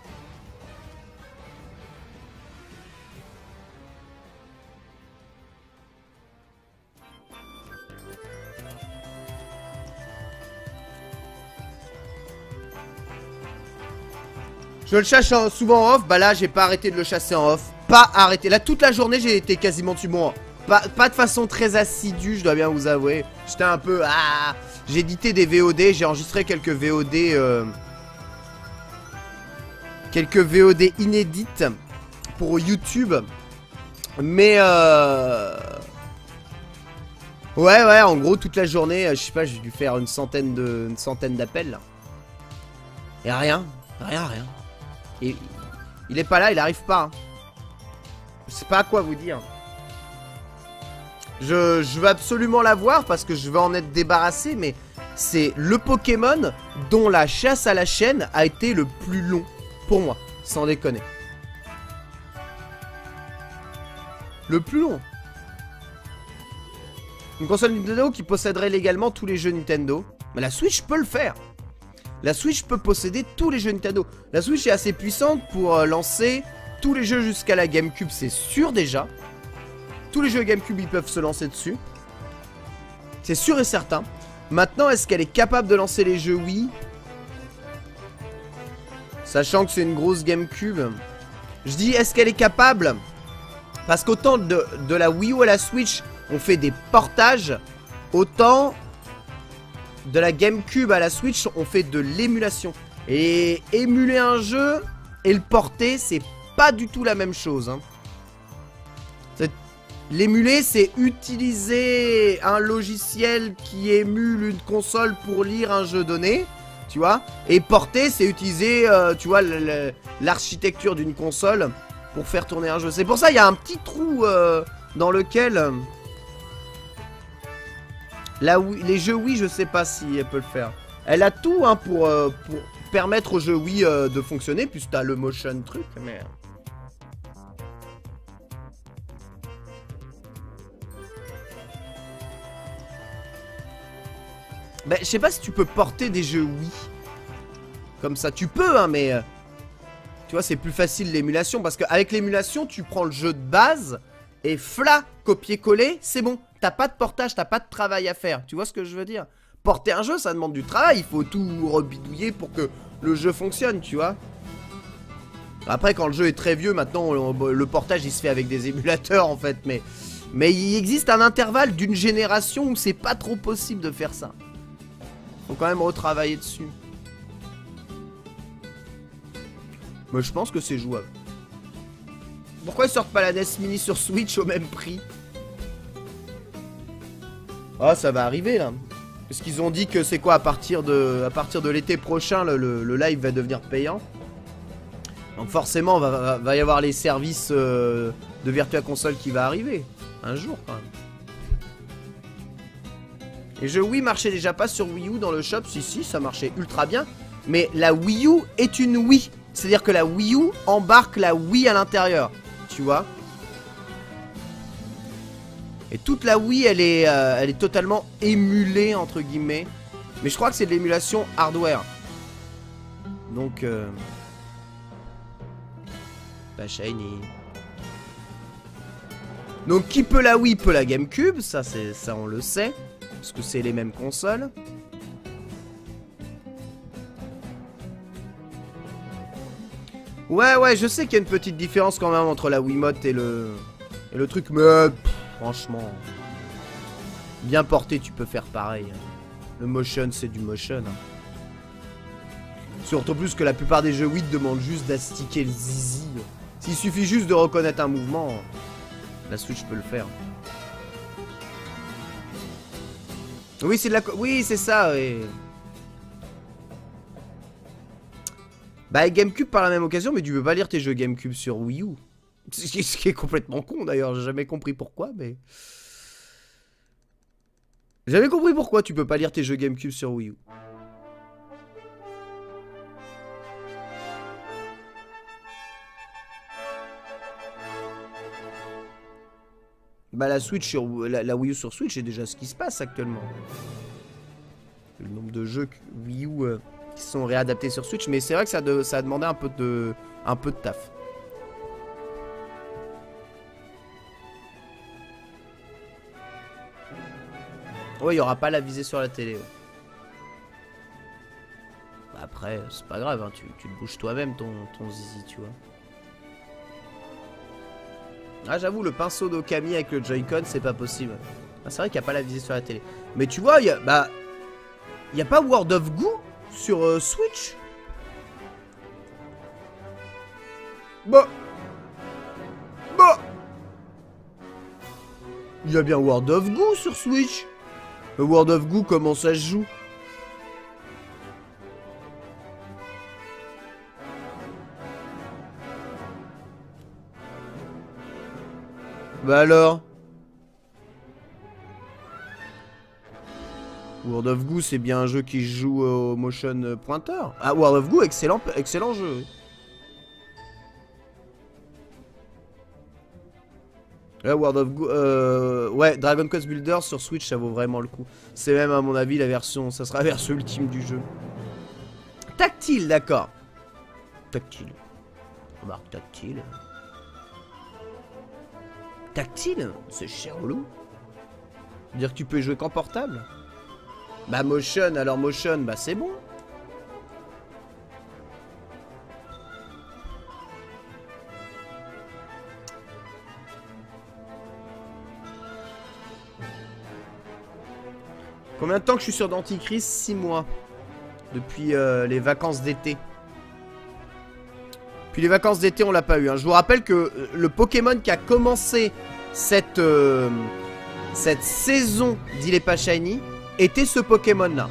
Je le chasse souvent en off, bah là j'ai pas arrêté de le chasser en off. Pas arrêté. Là toute la journée j'ai été quasiment dessus. Bon, pas, pas de façon très assidue, je dois bien vous avouer. J'étais un peu... Ah, j'ai édité des V O D, j'ai enregistré quelques V O D... Euh, quelques V O D inédites pour YouTube. Mais euh... Ouais, ouais, en gros toute la journée, je sais pas, j'ai dû faire une centaine de, une centaine d'appels. Et rien, rien, rien. Et il est pas là, il arrive pas. Hein. Je sais pas à quoi vous dire. Je, je veux absolument l'avoir parce que je veux en être débarrassé, mais c'est le Pokémon dont la chasse à la chaîne a été le plus long pour moi, sans déconner. Le plus long. Une console Nintendo qui posséderait légalement tous les jeux Nintendo. Mais la Switch peut le faire. La Switch peut posséder tous les jeux Nintendo. La Switch est assez puissante pour euh, lancer tous les jeux jusqu'à la GameCube, c'est sûr déjà. Tous les jeux GameCube, ils peuvent se lancer dessus. C'est sûr et certain. Maintenant, est-ce qu'elle est capable de lancer les jeux Wii? Sachant que c'est une grosse GameCube. Je dis, est-ce qu'elle est capable? Parce qu'autant de, de la Wii U à la Switch, on fait des portages. Autant... de la GameCube à la Switch, on fait de l'émulation. Et émuler un jeu et le porter, c'est pas du tout la même chose. Hein. L'émuler, c'est utiliser un logiciel qui émule une console pour lire un jeu donné. Tu vois. Et porter, c'est utiliser, euh, tu vois, l'architecture d'une console pour faire tourner un jeu. C'est pour ça, il y a un petit trou euh, dans lequel... Euh, La Wii, les jeux Wii, je sais pas si elle peut le faire. Elle a tout hein, pour, euh, pour permettre aux jeux Wii euh, de fonctionner, puisque t'as le motion truc, mais... Bah, je sais pas si tu peux porter des jeux Wii. Comme ça, tu peux, hein, mais... Euh, tu vois, c'est plus facile l'émulation, parce qu'avec l'émulation, tu prends le jeu de base, et fla, copier-coller, c'est bon. T'as pas de portage, t'as pas de travail à faire. Tu vois ce que je veux dire? Porter un jeu, ça demande du travail. Il faut tout rebidouiller pour que le jeu fonctionne, tu vois. Après, quand le jeu est très vieux, maintenant, le portage, il se fait avec des émulateurs, en fait. Mais, mais il existe un intervalle d'une génération où c'est pas trop possible de faire ça. Faut quand même retravailler dessus. Mais je pense que c'est jouable. Pourquoi ils sortent pas la N E S Mini sur Switch au même prix? Ah, ça va arriver là. Parce qu'ils ont dit que c'est quoi, à partir de, à partir de l'été prochain, le, le, le live va devenir payant. Donc forcément, va, va, va y avoir les services euh, de Virtua Console qui va arriver. Un jour quand même. Les jeux Wii marchaient déjà pas sur Wii U dans le shop. Si, si, ça marchait ultra bien. Mais la Wii U est une Wii. C'est-à-dire que la Wii U embarque la Wii à l'intérieur. Tu vois? Et toute la Wii, elle est, euh, elle est totalement émulée, entre guillemets. Mais je crois que c'est de l'émulation hardware. Donc... Euh... Bah, shiny. Donc, qui peut la Wii peut la GameCube. Ça, c'est, ça on le sait. Parce que c'est les mêmes consoles. Ouais, ouais, je sais qu'il y a une petite différence quand même entre la Wiimote et le, et le truc. Mais... Pff, franchement, bien porté, tu peux faire pareil. Le motion, c'est du motion. Surtout plus que la plupart des jeux Wii te demandent juste d'astiquer le zizi. S'il suffit juste de reconnaître un mouvement, la Switch peut le faire. Oui, c'est de la... Oui, c'est ça, oui. Bah, GameCube par la même occasion, mais tu peux pas lire tes jeux GameCube sur Wii U. Ce qui est complètement con, d'ailleurs. J'ai jamais compris pourquoi, mais... J'ai jamais compris pourquoi tu peux pas lire tes jeux GameCube sur Wii U. Bah la Switch sur la, la Wii U sur Switch, c'est déjà ce qui se passe actuellement. Le nombre de jeux Wii U euh, qui sont réadaptés sur Switch, mais c'est vrai que ça, de, ça a demandé un peu de un peu de taf. Ouais, il y aura pas la visée sur la télé. Ouais. Bah après, c'est pas grave, hein, tu, tu te bouges toi-même ton, ton zizi, tu vois. Ah, j'avoue, le pinceau d'Okami avec le Joy-Con, c'est pas possible. Ah, c'est vrai qu'il n'y a pas la visée sur la télé. Mais tu vois, il y a, bah, il y a pas World of Goo sur euh, Switch. Bah. Bah. Il y a bien World of Goo sur Switch. Le World of Goo, comment ça se joue? Bah alors? World of Goo, c'est bien un jeu qui se joue au motion pointer. Ah, World of Goo, excellent, excellent jeu. Là, World of Goo, euh, ouais, Dragon Quest Builders sur Switch, ça vaut vraiment le coup. C'est même, à mon avis, la version, ça sera la version ultime du jeu. Tactile, d'accord. Tactile. Remarque, tactile. Tactile? C'est chelou. Dire que tu peux jouer qu'en portable? Bah motion, alors motion, bah c'est bon. Combien de temps que je suis sur Denticris? six mois. Depuis euh, les vacances d'été. Puis les vacances d'été, on l'a pas eu. Hein. Je vous rappelle que le Pokémon qui a commencé cette, euh, cette saison d'Il est pas shiny était ce Pokémon-là.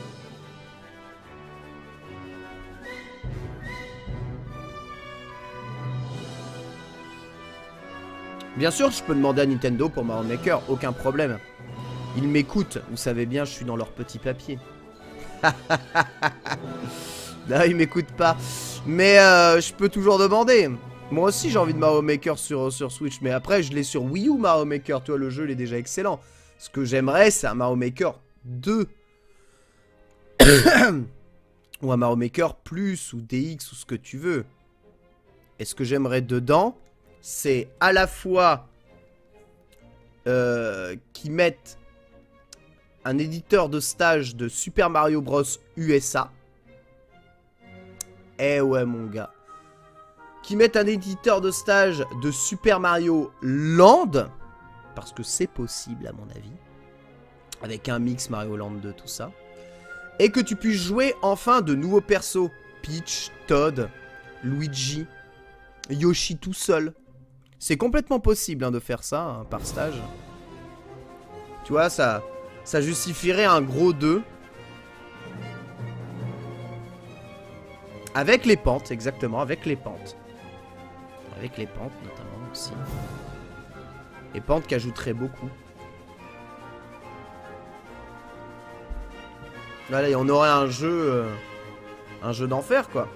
Bien sûr, je peux demander à Nintendo pour Mario Maker, aucun problème. Ils m'écoutent, vous savez bien, je suis dans leur petit papier. Non, ils m'écoutent pas. Mais euh, je peux toujours demander. Moi aussi, j'ai envie de Mario Maker sur, sur Switch. Mais après, je l'ai sur Wii U, Mario Maker. Tu vois, le jeu, il est déjà excellent. Ce que j'aimerais, c'est un Mario Maker deux. Ou un Mario Maker Plus, ou D X, ou ce que tu veux. Et ce que j'aimerais dedans, c'est à la fois euh, qu'ils mettent un éditeur de stage de Super Mario Bros U S A. Eh ouais, mon gars. Qui mettent un éditeur de stage de Super Mario Land. Parce que c'est possible, à mon avis. Avec un mix Mario Land deux, tout ça. Et que tu puisses jouer enfin de nouveaux persos. Peach, Toad, Luigi, Yoshi tout seul. C'est complètement possible hein, de faire ça hein, par stage. Tu vois, ça, ça justifierait un gros deux. Avec les pentes, exactement, avec les pentes. Avec les pentes, notamment, aussi. Les pentes qui ajouteraient beaucoup. Voilà, et on aurait un jeu... Euh, un jeu d'enfer, quoi.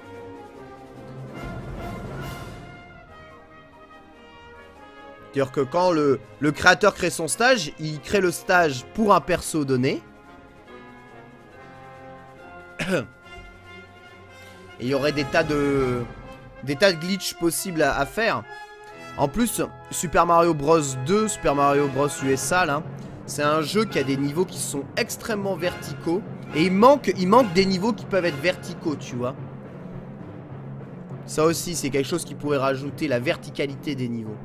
C'est-à-dire que quand le, le créateur crée son stage, il crée le stage pour un perso donné. Et il y aurait des tas de des tas de glitches possibles à, à faire. En plus, Super Mario Bros deux, Super Mario Bros U S A, là, c'est un jeu qui a des niveaux qui sont extrêmement verticaux. Et il manque, il manque des niveaux qui peuvent être verticaux, tu vois. Ça aussi, c'est quelque chose qui pourrait rajouter la verticalité des niveaux.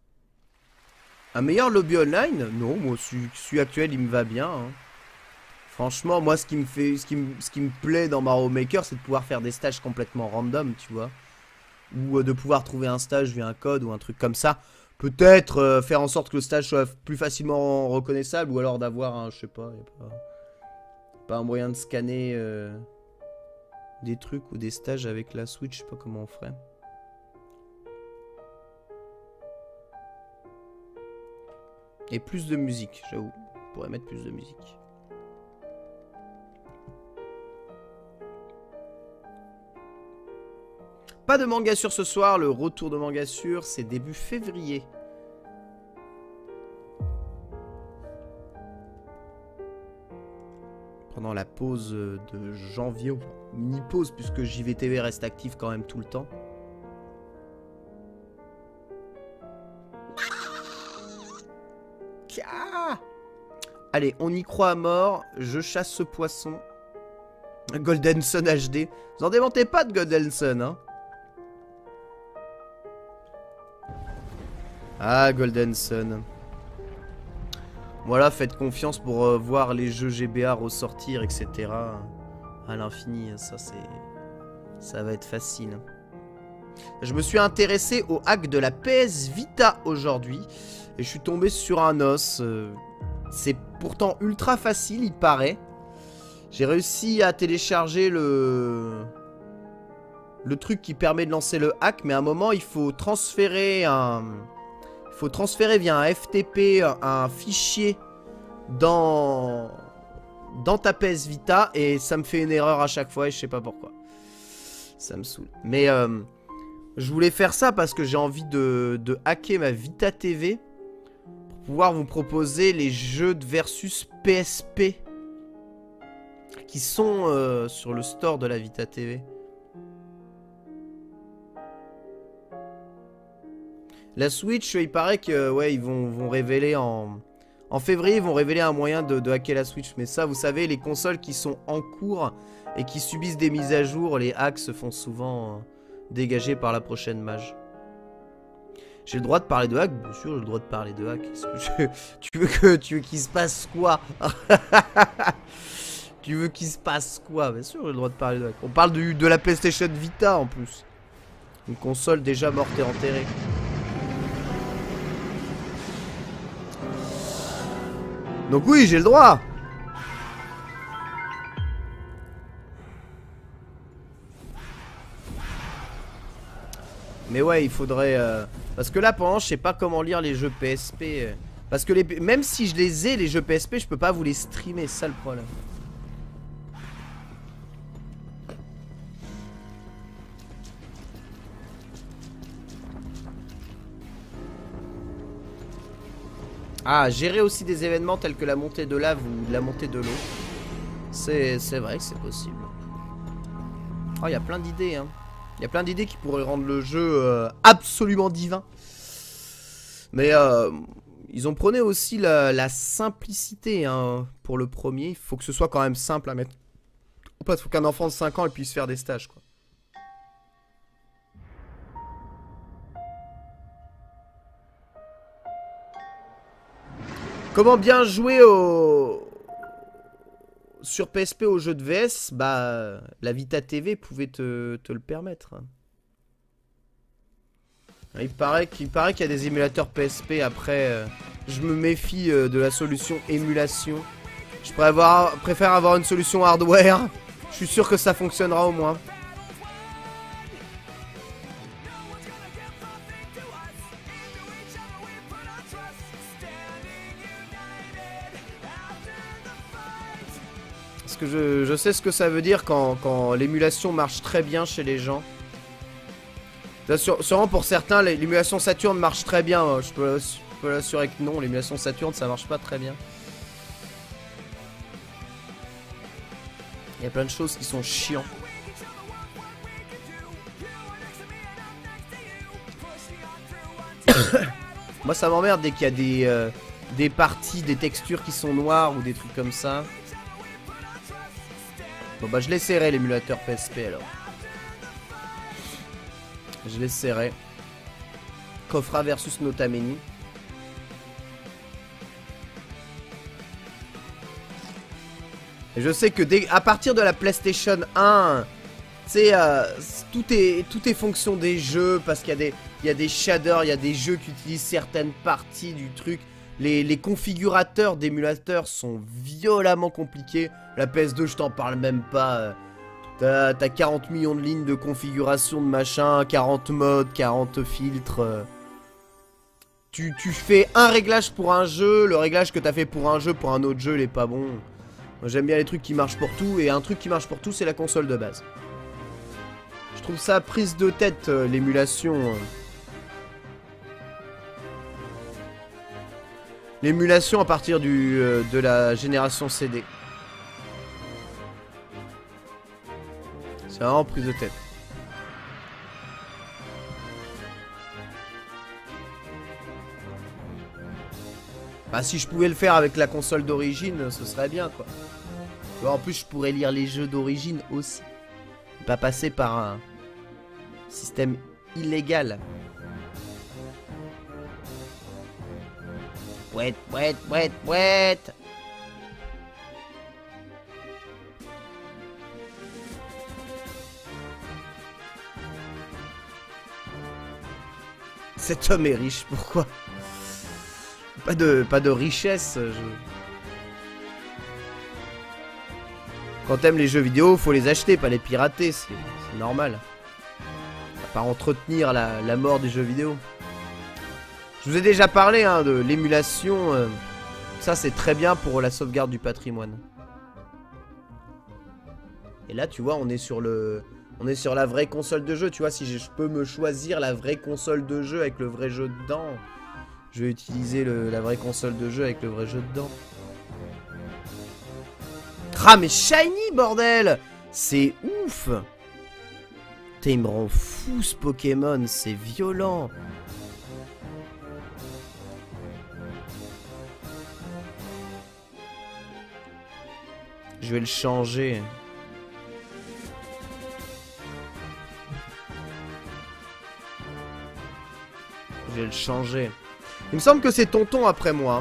Un meilleur lobby online? Non, moi celui, celui actuel il me va bien. Hein. Franchement, moi, ce qui me fait, ce qui me, ce qui me plaît dans Mario Maker, c'est de pouvoir faire des stages complètement random, tu vois. Ou euh, de pouvoir trouver un stage via un code ou un truc comme ça. Peut-être euh, faire en sorte que le stage soit plus facilement reconnaissable, ou alors d'avoir un, je sais pas, y a pas, pas un moyen de scanner euh, des trucs ou des stages avec la Switch, je sais pas comment on ferait. Et plus de musique, j'avoue. On pourrait mettre plus de musique. Pas de manga sur ce soir, le retour de manga sur, c'est début février. Pendant la pause de janvier, ou mini-pause, puisque J V T V reste actif quand même tout le temps. Allez, on y croit à mort, je chasse ce poisson. Golden Sun H D. Vous en démentez pas de Golden Sun, hein? Ah, Golden Sun. Voilà, faites confiance pour euh, voir les jeux G B A ressortir, et cetera. À l'infini, ça c'est... Ça va être facile. Je me suis intéressé au hack de la P S Vita aujourd'hui. Et je suis tombé sur un os. Euh, c'est pourtant ultra facile, il paraît. J'ai réussi à télécharger le... Le truc qui permet de lancer le hack. Mais à un moment, il faut transférer un... Il faut transférer via un F T P un fichier dans, dans ta P S Vita et ça me fait une erreur à chaque fois et je sais pas pourquoi. Ça me saoule. Mais euh, je voulais faire ça parce que j'ai envie de, de hacker ma Vita T V pour pouvoir vous proposer les jeux de versus P S P qui sont euh, sur le store de la Vita T V. La Switch, il paraît que ouais, ils vont, vont révéler en... En février, ils vont révéler un moyen de, de hacker la Switch. Mais ça, vous savez, les consoles qui sont en cours et qui subissent des mises à jour, les hacks se font souvent euh, dégager par la prochaine mage. J'ai le droit de parler de hack? Bien sûr, j'ai le droit de parler de hack. Que je... Tu veux que tu veux qu'il se passe quoi? Tu veux qu'il se passe quoi? Bien sûr, j'ai le droit de parler de hack. On parle de, de la PlayStation Vita en plus. Une console déjà morte et enterrée. Donc oui, j'ai le droit. Mais ouais, il faudrait... Euh... Parce que là, pendant, je sais pas comment lire les jeux P S P. Euh... Parce que les... même si je les ai, les jeux P S P, je peux pas vous les streamer. C'est ça le problème. Ah, gérer aussi des événements tels que la montée de lave ou la montée de l'eau. C'est vrai que c'est possible. Oh, il y a plein d'idées, hein. Il y a plein d'idées qui pourraient rendre le jeu euh, absolument divin. Mais euh, ils ont prôné aussi la, la simplicité, hein, pour le premier. Il faut que ce soit quand même simple à mettre. Il faut qu'un enfant de cinq ans puisse faire des stages, quoi. Comment bien jouer au... sur P S P au jeu de V S? Bah, la Vita T V pouvait te, te le permettre. Il paraît qu'il paraît qu'il y a des émulateurs P S P. Après, euh, je me méfie euh, de la solution émulation. Je préfère avoir, préfère avoir une solution hardware. Je suis sûr que ça fonctionnera au moins. Parce que je, je sais ce que ça veut dire quand, quand l'émulation marche très bien chez les gens. Sur, sûrement pour certains, l'émulation Saturn marche très bien. Je peux, je peux l'assurer que non, l'émulation Saturn ça marche pas très bien. Il y a plein de choses qui sont chiants. Moi ça m'emmerde dès qu'il y a des, euh, des parties, des textures qui sont noires ou des trucs comme ça. Bon bah je l'essaierai l'émulateur P S P alors. Je l'essaierai. Kofra versus Notameni. Et je sais que dès, à partir de la PlayStation un, tu sais, euh, tout est, tout est fonction des jeux, parce qu'il y a des, il y a des shaders, il y a des jeux qui utilisent certaines parties du truc. Les, les configurateurs d'émulateurs sont violemment compliqués. La P S deux, je t'en parle même pas. T'as, t'as quarante millions de lignes de configuration de machin, quarante modes, quarante filtres. Euh. Tu, tu fais un réglage pour un jeu, le réglage que t'as fait pour un jeu, pour un autre jeu, il est pas bon. Moi, j'aime bien les trucs qui marchent pour tout, et un truc qui marche pour tout, c'est la console de base. Je trouve ça prise de tête, euh, l'émulation. Euh. L'émulation à partir du, euh, de la génération C D. C'est vraiment prise de tête. Bah si je pouvais le faire avec la console d'origine, ce serait bien quoi. Tu vois, en plus je pourrais lire les jeux d'origine aussi. Pas passer par un système illégal. Wait, wait, wait, wait. Cet homme est riche, pourquoi? Pas de, pas de richesse. Je... Quand t'aimes les jeux vidéo, faut les acheter, pas les pirater, c'est normal. À pas entretenir la, la mort des jeux vidéo. Je vous ai déjà parlé hein, de l'émulation. Euh, ça, c'est très bien pour la sauvegarde du patrimoine. Et là, tu vois, on est sur le... On est sur la vraie console de jeu, tu vois, si je peux me choisir la vraie console de jeu avec le vrai jeu dedans, je vais utiliser le, la vraie console de jeu avec le vrai jeu dedans. Ah mais shiny bordel! C'est ouf! Putain, il me rend fou ce Pokémon, c'est violent! Je vais le changer. Je vais le changer. Il me semble que c'est tonton après moi.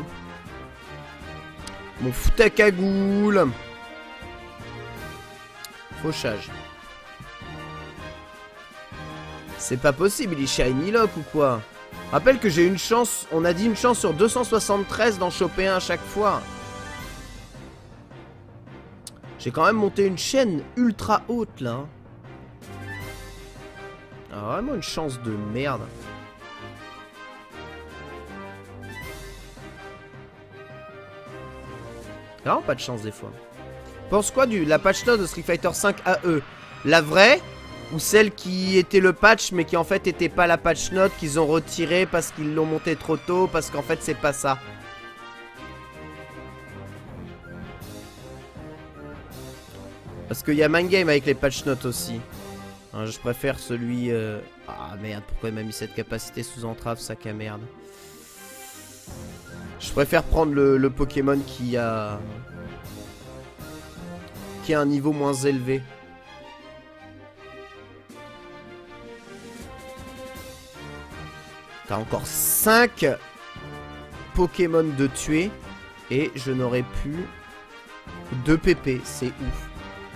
Mon foutu à cagoule. Fauchage. C'est pas possible, il est shiny lock ou quoi? Rappelle que j'ai une chance, on a dit une chance sur deux cent soixante-treize d'en choper un à chaque fois. J'ai quand même monté une chaîne ultra haute là. Ah, vraiment une chance de merde. Vraiment pas de chance des fois. Pense quoi du la patch note de Street Fighter cinq A E? La vraie ou celle qui était le patch mais qui en fait était pas la patch note qu'ils ont retiré parce qu'ils l'ont monté trop tôt parce qu'en fait c'est pas ça. Parce qu'il y a Mind Game avec les patch notes aussi. Hein, je préfère celui... Euh... Ah merde, pourquoi il m'a mis cette capacité sous entrave, sac à merde. Je préfère prendre le, le Pokémon qui a... qui a un niveau moins élevé. T'as encore cinq Pokémon de tuer et je n'aurai plus deux P P, c'est ouf.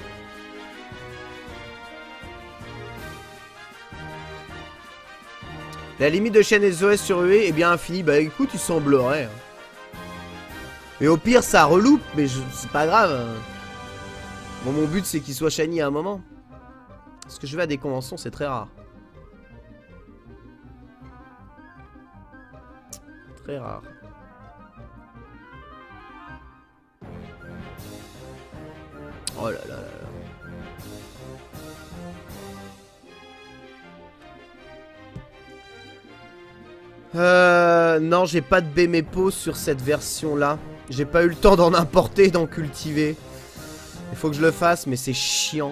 La limite de chaîne S O S sur U E est bien infinie. Bah écoute, il semblerait. Hein. Mais au pire, ça reloupe, mais c'est pas grave. Bon, mon but, c'est qu'il soit shiny à un moment. Parce que je vais à des conventions, c'est très rare. Très rare. Oh là là là là. Euh, non, j'ai pas de Bémépo sur cette version-là. J'ai pas eu le temps d'en importer, d'en cultiver. Il faut que je le fasse, mais c'est chiant.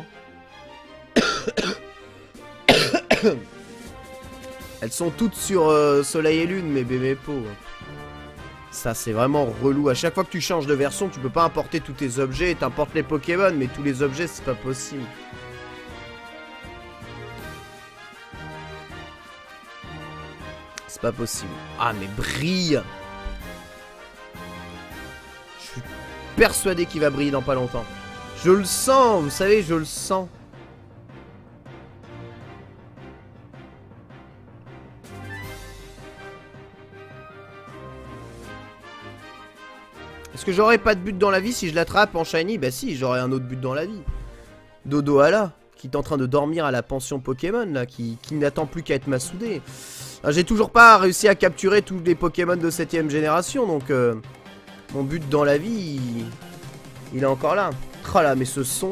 Elles sont toutes sur euh, Soleil et Lune, mes Bémépo. Ça, c'est vraiment relou. À chaque fois que tu changes de version, tu peux pas importer tous tes objets. T'importes les Pokémon, mais tous les objets, c'est pas possible. C'est pas possible. Ah mais brille. Je suis persuadé qu'il va briller dans pas longtemps. Je le sens, vous savez, je le sens. Est-ce que j'aurais pas de but dans la vie si je l'attrape en shiny? Bah si, j'aurais un autre but dans la vie. Dodo Ala, qui est en train de dormir à la pension Pokémon, là, qui, qui n'attend plus qu'à être massoudé. J'ai toujours pas réussi à capturer tous les Pokémon de septième génération, donc euh, mon but dans la vie, il, il est encore là. Oh là, mais ce son.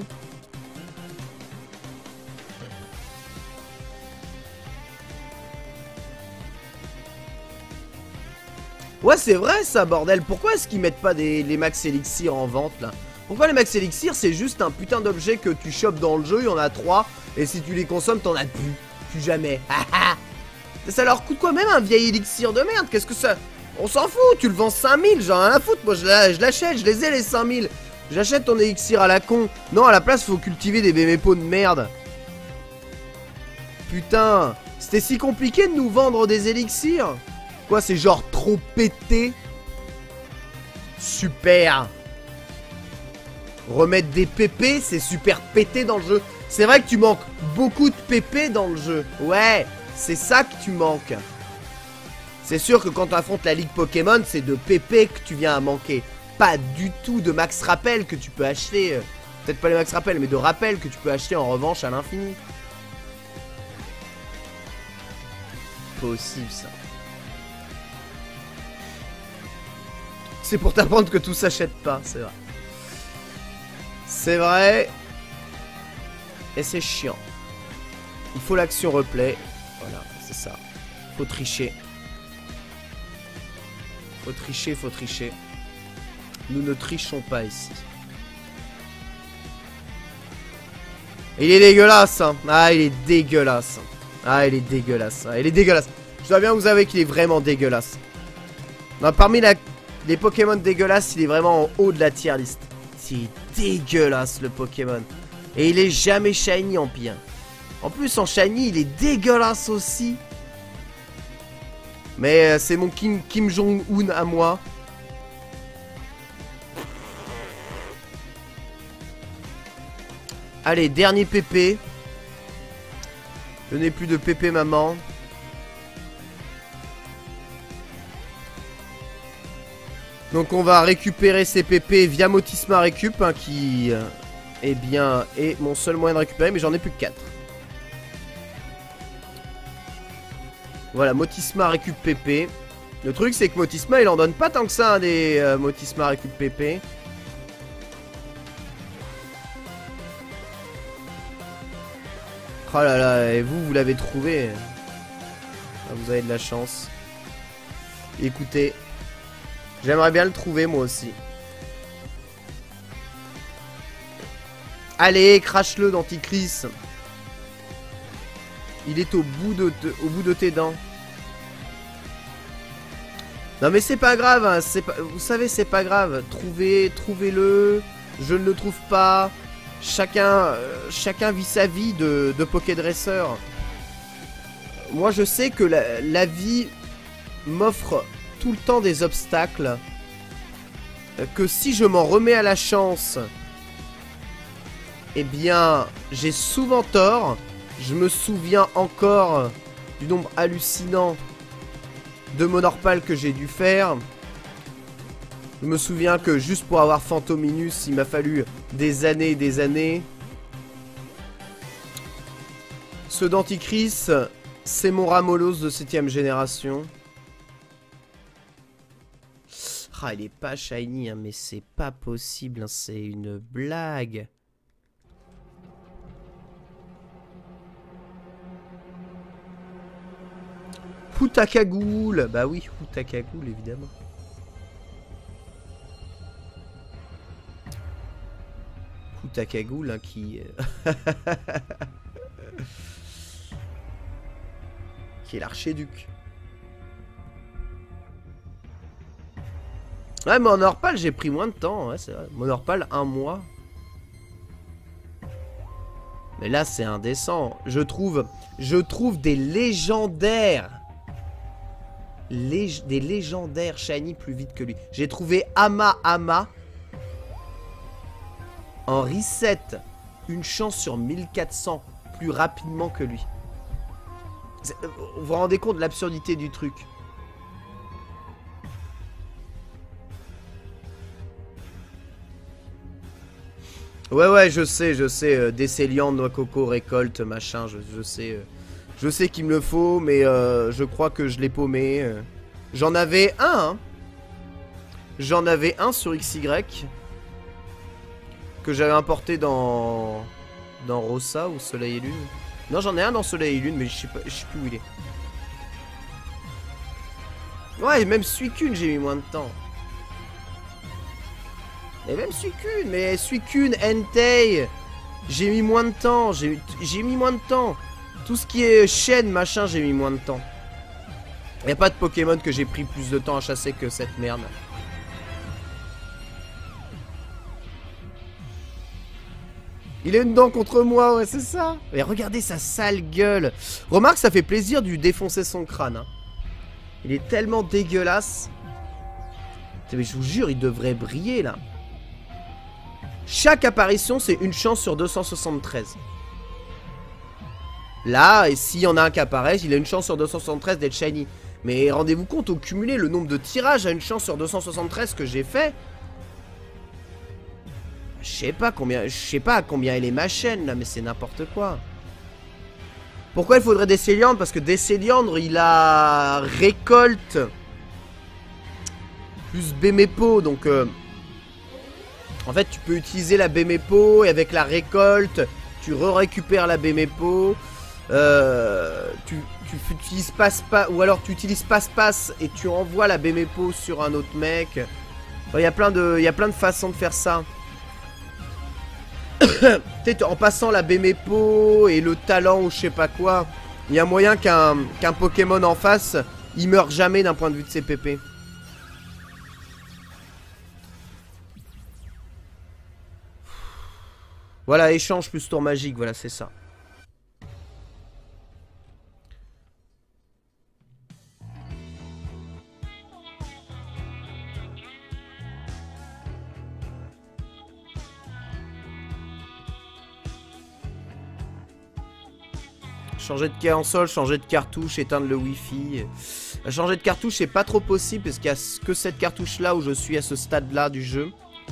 Ouais, c'est vrai ça, bordel. Pourquoi est-ce qu'ils mettent pas des, les max élixirs en vente, là? Pourquoi les max élixirs, c'est juste un putain d'objet que tu chopes dans le jeu, il y en a trois, et si tu les consommes, t'en as plus. Plus jamais. Ça leur coûte quoi, même un vieil élixir de merde? Qu'est-ce que ça... On s'en fout, tu le vends cinq mille, j'en ai rien à foutre. Moi, je l'achète, je les ai les cinq mille. J'achète ton élixir à la con. Non, à la place, faut cultiver des bémépos de merde. Putain, c'était si compliqué de nous vendre des élixirs? Quoi, c'est genre trop pété? Super. Remettre des P P, c'est super pété dans le jeu. C'est vrai que tu manques beaucoup de P P dans le jeu. Ouais, c'est ça que tu manques. C'est sûr que quand tu affrontes la Ligue Pokémon, c'est de P P que tu viens à manquer. Pas du tout de max rappel que tu peux acheter. Peut-être pas les max rappel, mais de rappel que tu peux acheter en revanche à l'infini. Possible ça. C'est pour t'apprendre que tout s'achète pas, c'est vrai. C'est vrai. Et c'est chiant. Il faut l'action replay. Voilà, c'est ça. Faut tricher. Faut tricher, faut tricher. Nous ne trichons pas ici. Et il est dégueulasse, hein. Ah, il est dégueulasse. Ah, il est dégueulasse. Ah, il est dégueulasse. Je dois bien vous avouer qu'il est vraiment dégueulasse. Non, parmi la... les Pokémon dégueulasses, il est vraiment en haut de la tier list. C'est dégueulasse le Pokémon. Et il est jamais shiny en pire. En plus en shiny il est dégueulasse aussi. Mais euh, c'est mon Kim, Kim Jong-un à moi. Allez, dernier P P. Je n'ai plus de P P maman. Donc on va récupérer ces P P via Motisma Récup, hein, qui, euh, eh bien, est mon seul moyen de récupérer, mais j'en ai plus que quatre. Voilà, Motisma Récup P P. Le truc, c'est que Motisma, il en donne pas tant que ça, hein, des euh, Motisma Récup P P. Oh là là, et vous, vous l'avez trouvé. Ah, vous avez de la chance. Écoutez... J'aimerais bien le trouver moi aussi. Allez, crache-le, dentifrice. Il est au bout de, te, au bout de tes dents. Non mais c'est pas grave, hein, c'est pas, vous savez c'est pas grave. Trouvez, trouvez-le. Je ne le trouve pas. Chacun, euh, chacun vit sa vie de, de Pokédresseur. Moi je sais que la, la vie m'offre tout le temps des obstacles, que si je m'en remets à la chance, eh bien j'ai souvent tort. Je me souviens encore du nombre hallucinant de Monorpal que j'ai dû faire. Je me souviens que juste pour avoir Fantominus, il m'a fallu des années et des années. Ce dentifrice, c'est mon Ramolos de septième génération. Ah, il est pas shiny, hein, mais c'est pas possible, hein, c'est une blague. Houtakagoul, bah oui, Houtakagoul, évidemment. Houtakagoul, hein, qui... qui est l'archiduc. Ouais, Monorpal, j'ai pris moins de temps, ouais, c'est vrai. Monorpal, un mois. Mais là, c'est indécent. Je trouve, je trouve des légendaires. Lég des légendaires shiny plus vite que lui. J'ai trouvé Ama Ama. en reset une chance sur mille quatre cents plus rapidement que lui. Vous vous rendez compte de l'absurdité du truc? Ouais, ouais, je sais, je sais. Euh, Décéliande, noix coco, récolte, machin, je, je sais. Euh, je sais qu'il me le faut, mais euh, je crois que je l'ai paumé. Euh. J'en avais un, hein. J'en avais un sur X Y. Que j'avais importé dans... Dans Rossa ou Soleil et Lune. Non, j'en ai un dans Soleil et Lune, mais je sais pas, je sais plus où il est. Ouais, même Suicune, j'ai mis moins de temps. Et même Suicune, mais Suicune, Entei, j'ai mis moins de temps, j'ai mis moins de temps. Tout ce qui est chaîne, machin, j'ai mis moins de temps. Y a pas de Pokémon que j'ai pris plus de temps à chasser que cette merde. Il a une dent contre moi, ouais, c'est ça. Mais regardez sa sale gueule. Remarque, ça fait plaisir de lui défoncer son crâne. Hein. Il est tellement dégueulasse. Mais je vous jure, il devrait briller, là. Chaque apparition, c'est une chance sur deux cent soixante-treize. Là, et s'il y en a un qui apparaît, il a une chance sur deux cent soixante-treize d'être shiny. Mais rendez-vous compte, au cumulé, le nombre de tirages a une chance sur deux cent soixante-treize que j'ai fait. Je sais pas combien, je sais pas à combien elle est ma chaîne là, mais c'est n'importe quoi. Pourquoi il faudrait Décéliandre? Parce que Décéliandre, il a récolte plus Bémépo, donc euh, en fait tu peux utiliser la Bémépo et avec la récolte, tu re-récupères la Bémépo. Euh, tu, tu utilises passe-passe, ou alors tu utilises passe-passe et tu envoies la Bémépo sur un autre mec. Il enfin, y a plein de, il y a plein de façons de faire ça. En passant la Bémépo et le talent ou je sais pas quoi, il y a moyen qu'un qu'un Pokémon en face, il meurt jamais d'un point de vue de ses P P. Voilà, échange plus tour magique, voilà, c'est ça. Changer de console, changer de cartouche, éteindre le wifi. Changer de cartouche, c'est pas trop possible parce qu'il y a que cette cartouche là où je suis à ce stade là du jeu.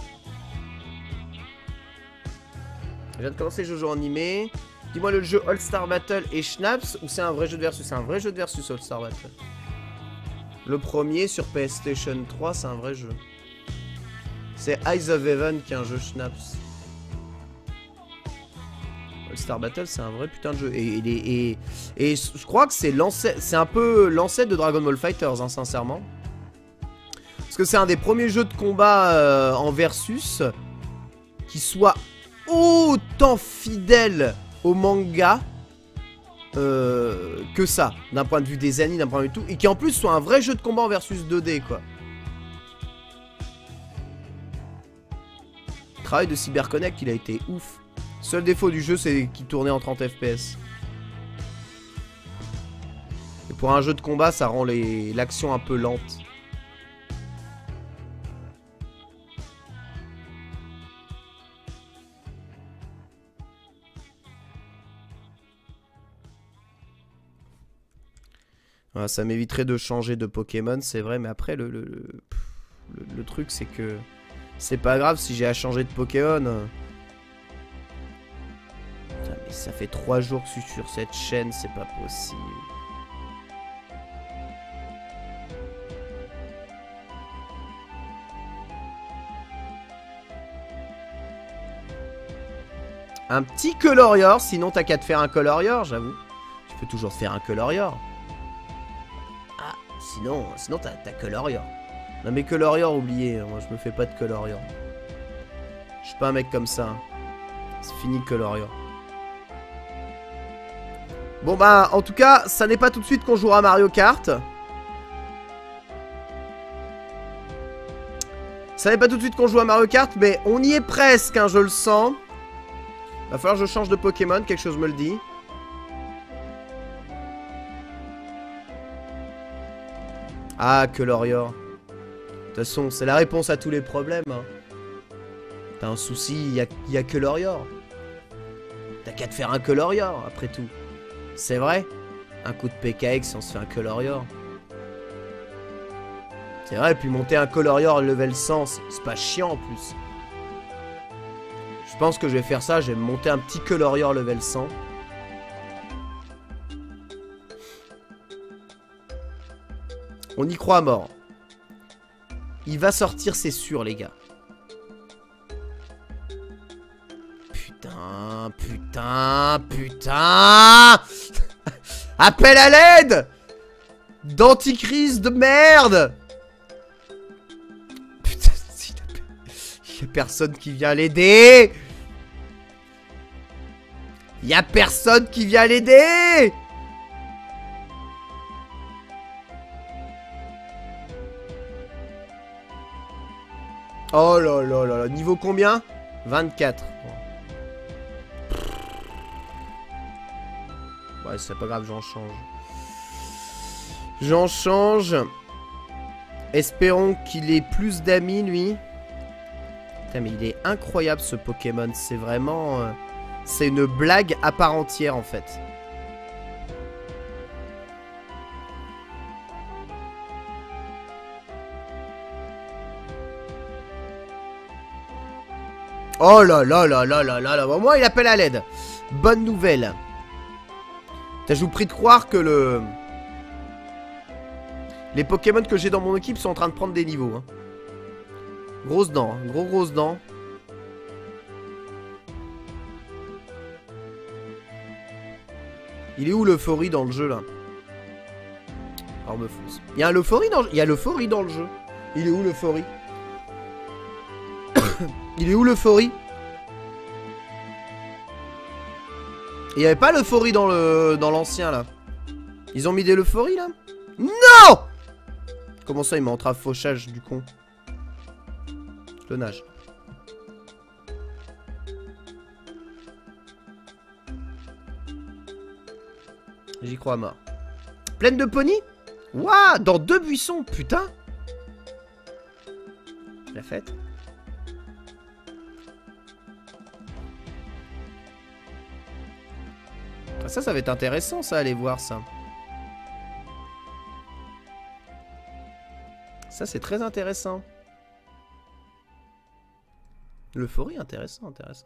Je viens de commencer le jeu animé. Dis-moi, le jeu All Star Battle et Schnaps ou c'est un vrai jeu de versus? C'est un vrai jeu de versus All Star Battle. Le premier sur PlayStation trois, c'est un vrai jeu. C'est Eyes of Heaven qui est un jeu Schnaps. Star Battle, c'est un vrai putain de jeu. Et, et, et, et je crois que c'est c'est un peu l'ancêtre de Dragon Ball FighterZ, hein, sincèrement. Parce que c'est un des premiers jeux de combat euh, en versus qui soit autant fidèle au manga euh, que ça, d'un point de vue des animes, d'un point de vue tout. Et qui en plus soit un vrai jeu de combat en versus deux D, quoi. Le travail de CyberConnect, il a été ouf. Seul défaut du jeu, c'est qu'il tournait en trente F P S. Et pour un jeu de combat, ça rend l'action un peu lente. Voilà, ça m'éviterait de changer de Pokémon, c'est vrai, mais après, le, le, le, le, le truc, c'est que c'est pas grave si j'ai à changer de Pokémon. Putain, mais ça fait trois jours que je suis sur cette chaîne, c'est pas possible. Un petit Colorior, sinon t'as qu'à te faire un Colorior, j'avoue. Tu peux toujours te faire un Colorior. Ah, sinon, sinon t'as t'as Colorior. Non mais Colorior, oubliez, moi je me fais pas de Colorior. Je suis pas un mec comme ça. C'est fini Colorior. Bon bah, en tout cas, ça n'est pas tout de suite qu'on jouera à Mario Kart. Ça n'est pas tout de suite qu'on joue à Mario Kart, mais on y est presque, hein, je le sens. Va falloir que je change de Pokémon, quelque chose me le dit. Ah, Colorior. De toute façon, c'est la réponse à tous les problèmes. Hein. T'as un souci, il y a, y a que l'Orior. T'as qu'à te faire un Colorior, après tout. C'est vrai. Un coup de P K X, on se fait un Colorior. C'est vrai, et puis monter un Colorior level cent, c'est pas chiant en plus. Je pense que je vais faire ça, je vais me monter un petit Colorior level cent. On y croit à mort. Il va sortir, c'est sûr, les gars. Putain, putain, putain. Appel à l'aide d'anticrise de merde. Putain, il y a personne qui vient l'aider. Il y a personne qui vient l'aider. Oh là là là là. Niveau combien? vingt-quatre. Ouais, c'est pas grave, j'en change. J'en change. Espérons qu'il ait plus d'amis, lui. Putain, mais il est incroyable, ce Pokémon. C'est vraiment... Euh, c'est une blague à part entière, en fait. Oh là là là là là là là. Au moins, il appelle à l'aide. Bonne nouvelle. Je vous prie de croire que le... les Pokémon que j'ai dans mon équipe sont en train de prendre des niveaux. Hein. Grosse dent. Hein. Gros grosse dent. Il est où l'euphorie dans le jeu, là? Arme fausse. Il y a un l'euphorie dans le... Il y a l'euphorie dans le jeu. Il est où l'euphorie? Il est où l'euphorie? Il n'y avait pas l'euphorie dans le dans l'ancien là. Ils ont mis des l'euphorie là? Non! Comment ça il m'a entrave fauchage du con? Je le nage. J'y crois à mort. Pleine de pony? Waouh! Dans deux buissons, putain! La fête. Ça, ça va être intéressant, ça, aller voir ça. Ça, c'est très intéressant. L'euphorie, intéressant, intéressant.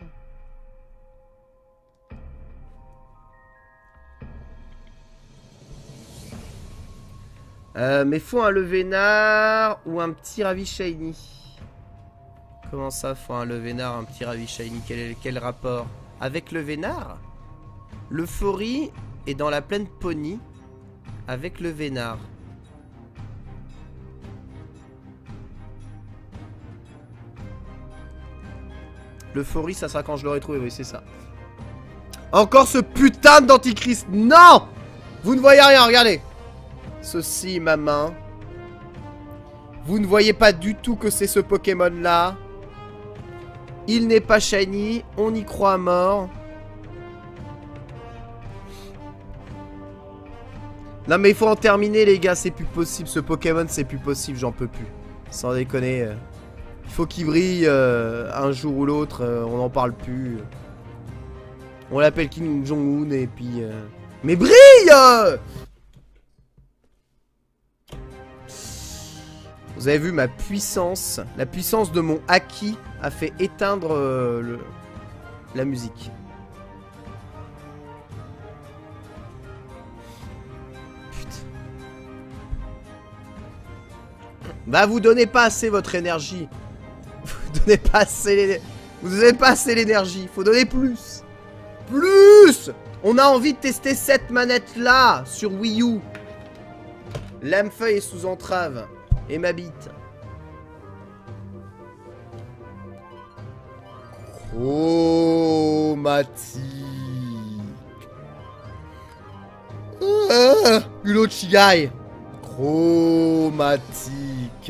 Euh, mais faut un Levénard ou un petit Ravi Shiny. Comment ça, faut un Levénard, un petit Ravi Shiny? Quel est quel rapport? Avec Levénard? L'euphorie est dans la plaine Pony avec le Vénard. L'euphorie, ça sera quand je l'aurai trouvé, oui, c'est ça. Encore ce putain d'antichrist. Non! Vous ne voyez rien, regardez. Ceci, ma main. Vous ne voyez pas du tout que c'est ce Pokémon-là. Il n'est pas shiny, on y croit à mort. Non mais il faut en terminer les gars, c'est plus possible, ce Pokémon c'est plus possible, j'en peux plus. Sans déconner. Euh, il faut qu'il brille euh, un jour ou l'autre, euh, on n'en parle plus. On l'appelle Kim Jong-un et puis... Euh... Mais brille euh Vous avez vu ma puissance, la puissance de mon Haki a fait éteindre euh, le... la musique. Bah vous donnez pas assez votre énergie. Vous donnez pas assez les... Vous donnez pas assez l'énergie. Faut donner plus. Plus. On a envie de tester cette manette là sur Wii U. L'âme-feuille est sous entrave. Et ma bite. Chromatique. Ah, Ulochigai. Chromatique.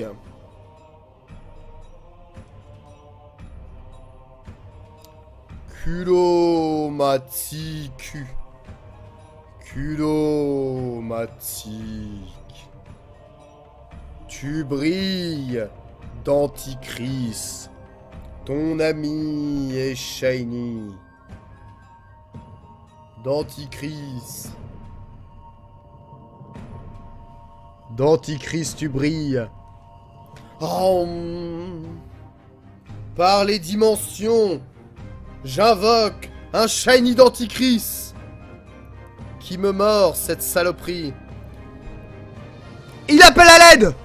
Culomatique. Culomatique. Tu brilles, Denticris. Ton ami est shiny. Denticris. Denticris, tu brilles. Oh, par les dimensions, j'invoque un shiny denticris qui me mord, cette saloperie. Il appelle à l'aide!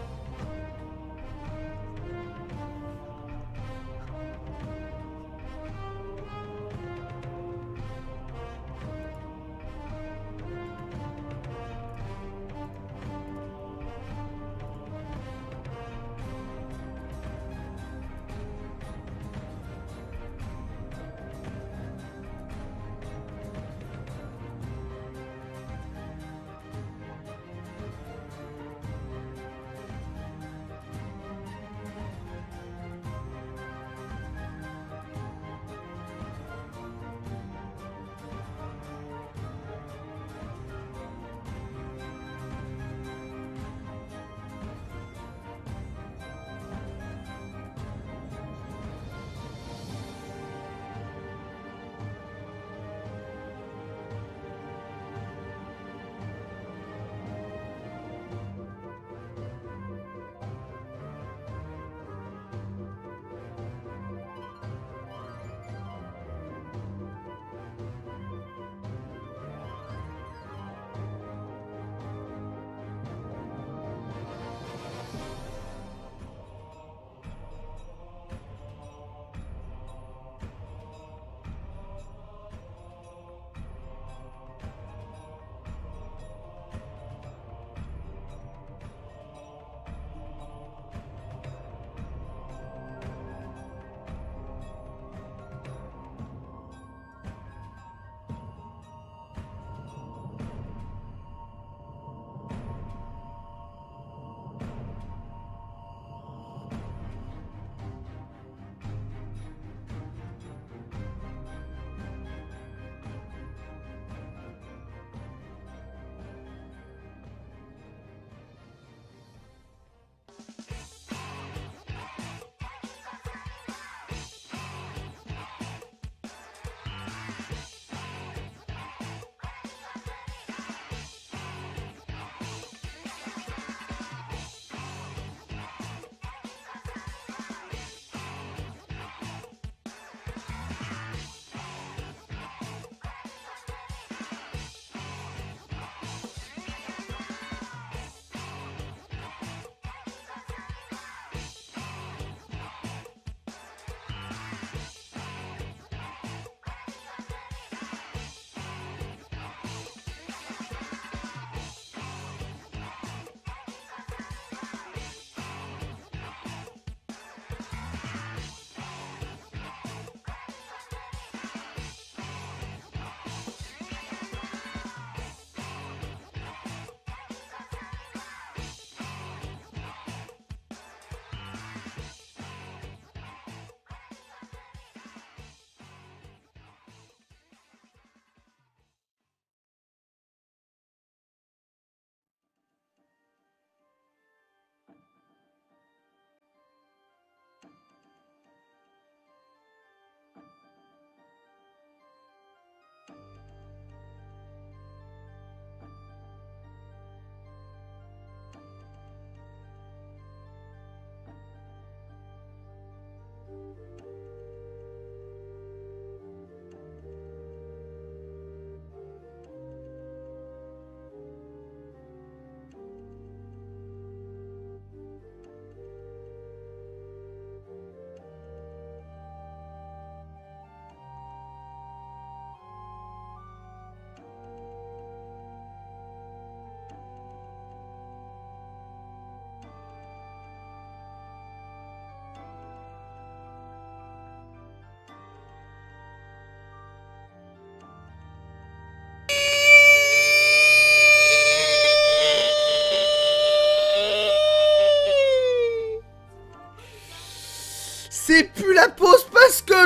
C'est plus la pause parce que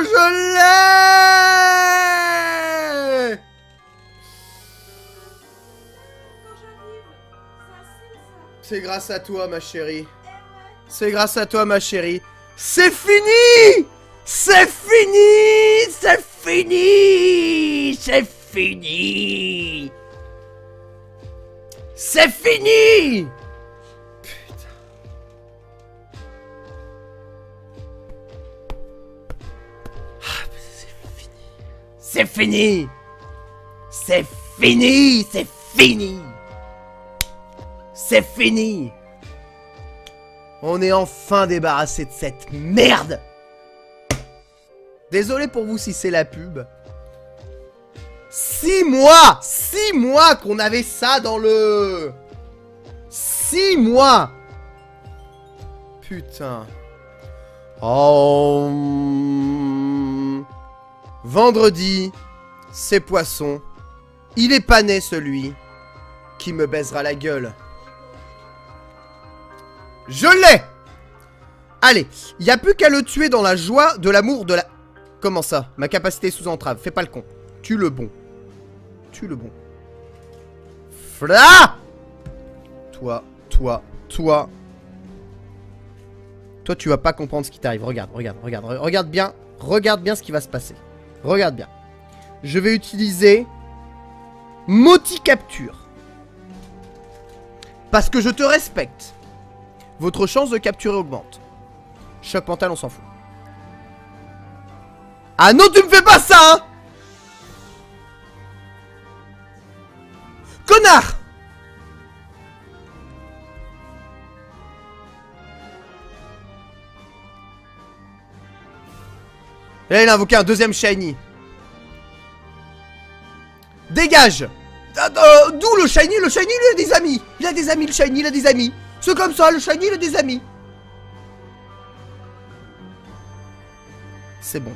je l'ai. C'est grâce à toi, ma chérie. C'est grâce à toi, ma chérie. C'est fini. C'est fini! C'est fini! C'est fini! C'est fini! Putain. Ah, c'est fini. C'est fini! C'est fini! C'est fini! C'est fini! On est enfin débarrassé de cette merde! Désolé pour vous si c'est la pub. Six mois! Six mois qu'on avait ça dans le... Six mois! Putain. Oh... Vendredi, c'est poisson. Il est pas né celui qui me baisera la gueule. Je l'ai! Allez, il n'y a plus qu'à le tuer dans la joie de l'amour de la... Comment ça? Ma capacité sous entrave, fais pas le con. Tue le bon. Tue le bon. Fla! Toi, toi, toi. Toi, tu vas pas comprendre ce qui t'arrive. Regarde, regarde, regarde. Regarde bien. Regarde bien ce qui va se passer. Regarde bien. Je vais utiliser... Moti-capture. Parce que je te respecte. Votre chance de capturer augmente. Choc mental, on s'en fout. Ah non, tu me fais pas ça, hein! Connard! Et là, il a invoqué un deuxième shiny. Dégage! euh, D'où le shiny? Le shiny, il a des amis. Il a des amis, le shiny, il a des amis. C'est comme ça, le shiny, il a des amis. C'est bon.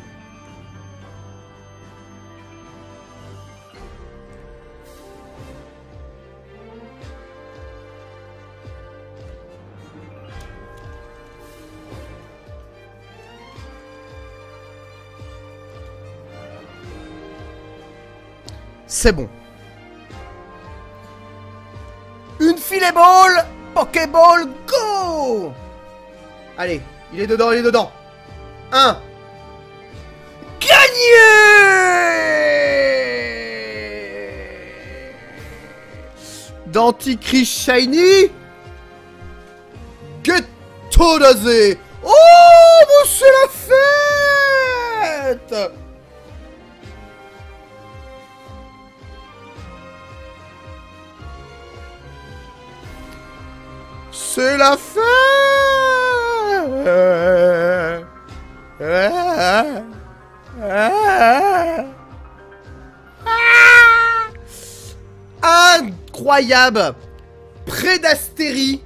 C'est bon. Une filet ball, Pokéball, go! Allez, il est dedans, il est dedans. Un. Gagné! Denticris Shiny. Getodazé. Oh, mais c'est la fête! C'est la fête! Incroyable! Prédastérie,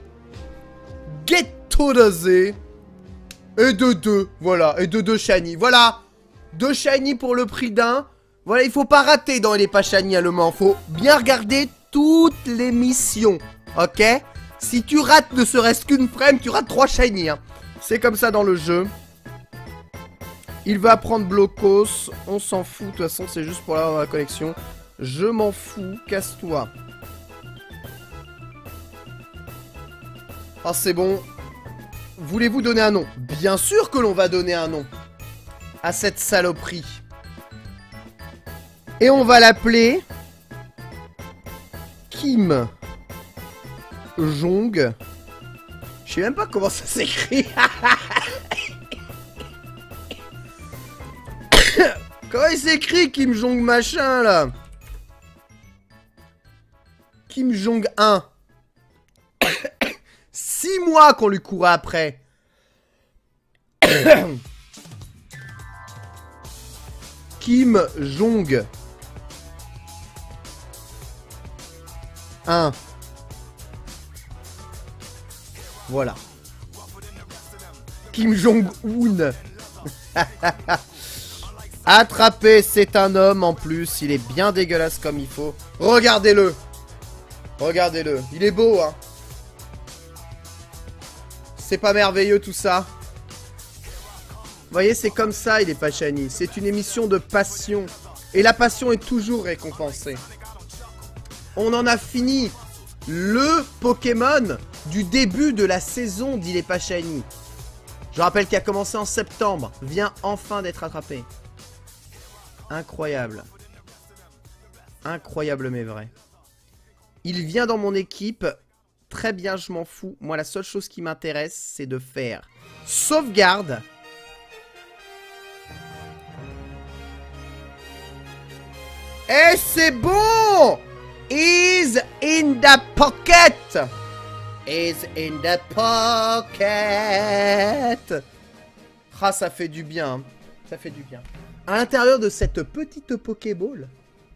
Getodazé et de deux, voilà, et de deux shiny, voilà, deux shiny pour le prix d'un. Voilà, il faut pas rater dans les pas shiny à Le Mans, faut bien regarder toutes les missions, ok? Si tu rates ne serait-ce qu'une frame, tu rates trois shiny, hein. C'est comme ça dans le jeu. Il va prendre Blocos, on s'en fout, de toute façon c'est juste pour l'avoir dans la collection. Je m'en fous, casse-toi. Ah, c'est bon. Voulez-vous donner un nom? Bien sûr que l'on va donner un nom à cette saloperie. Et on va l'appeler Kim Jong. Je sais même pas comment ça s'écrit. Comment il s'écrit Kim Jong machin là? Kim Jong un. Six mois qu'on lui courait après. Kim Jong un. Voilà. Kim Jong-un. Attrapé, c'est un homme en plus. Il est bien dégueulasse comme il faut. Regardez-le. Regardez-le. Il est beau, hein. C'est pas merveilleux tout ça? Vous voyez, c'est comme ça, il est pas shiny. C'est une émission de passion. Et la passion est toujours récompensée. On en a fini. Le Pokémon du début de la saison d'Il est pas shiny. Je rappelle qu'il a commencé en septembre. Vient enfin d'être rattrapé. Incroyable. Incroyable mais vrai. Il vient dans mon équipe. Très bien, je m'en fous. Moi, la seule chose qui m'intéresse, c'est de faire sauvegarde. Et c'est bon! Is in the pocket! Is in the pocket! Ah, ça fait du bien. Hein. Ça fait du bien. À l'intérieur de cette petite Pokéball,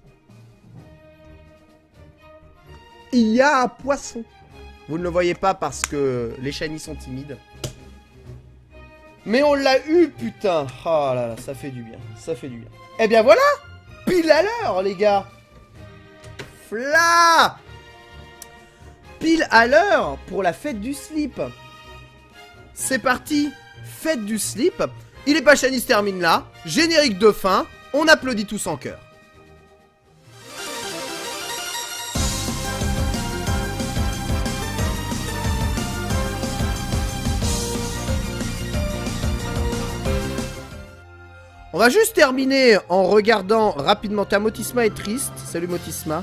il y a un poisson. Vous ne le voyez pas parce que les shinies sont timides. Mais on l'a eu, putain. Oh là là, ça fait du bien. Ça fait du bien. Eh bien voilà! Pile à l'heure, les gars. Fla! Pile à l'heure pour la fête du slip. C'est parti. Fête du slip. Il est pas shiny, se termine là. Générique de fin. On applaudit tous en chœur. On va juste terminer en regardant rapidement. Ta Motisma est triste. Salut Motisma.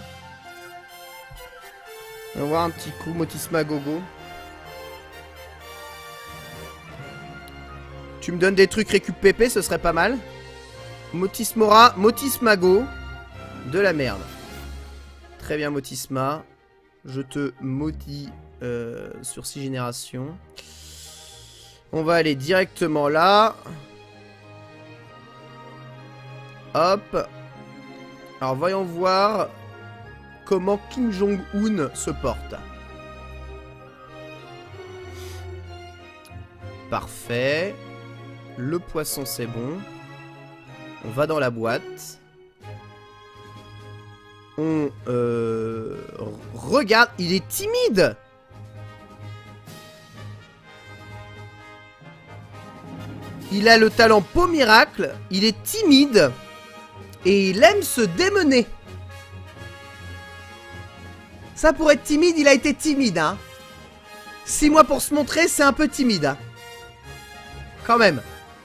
On va voir un petit coup. Motisma gogo. Tu me donnes des trucs récup P P, ce serait pas mal. Motismora, Motismago. De la merde. Très bien Motisma. Je te maudis euh, sur six générations. On va aller directement là. Hop. Alors voyons voir comment Kim Jong-un se porte. Parfait. Le poisson c'est bon. On va dans la boîte. On euh, regarde. Il est timide. Il a le talent Peau Miracle. Il est timide. Et il aime se démener. Ça, pour être timide, il a été timide, hein. Six mois pour se montrer, c'est un peu timide, hein. Quand même.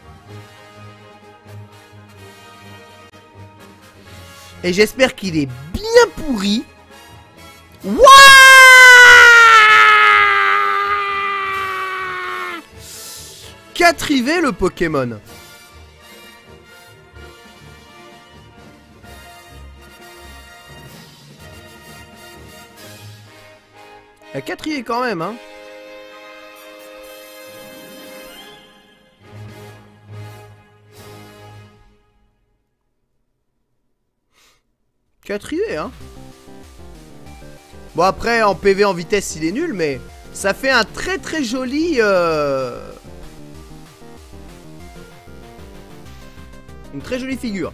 Et j'espère qu'il est bien pourri. Wouah! Quatrivé le Pokémon. La quatrième quand même, hein. Quatrième, hein. Bon après, en P V, en vitesse, il est nul, mais ça fait un très très joli... Euh... Une très jolie figure.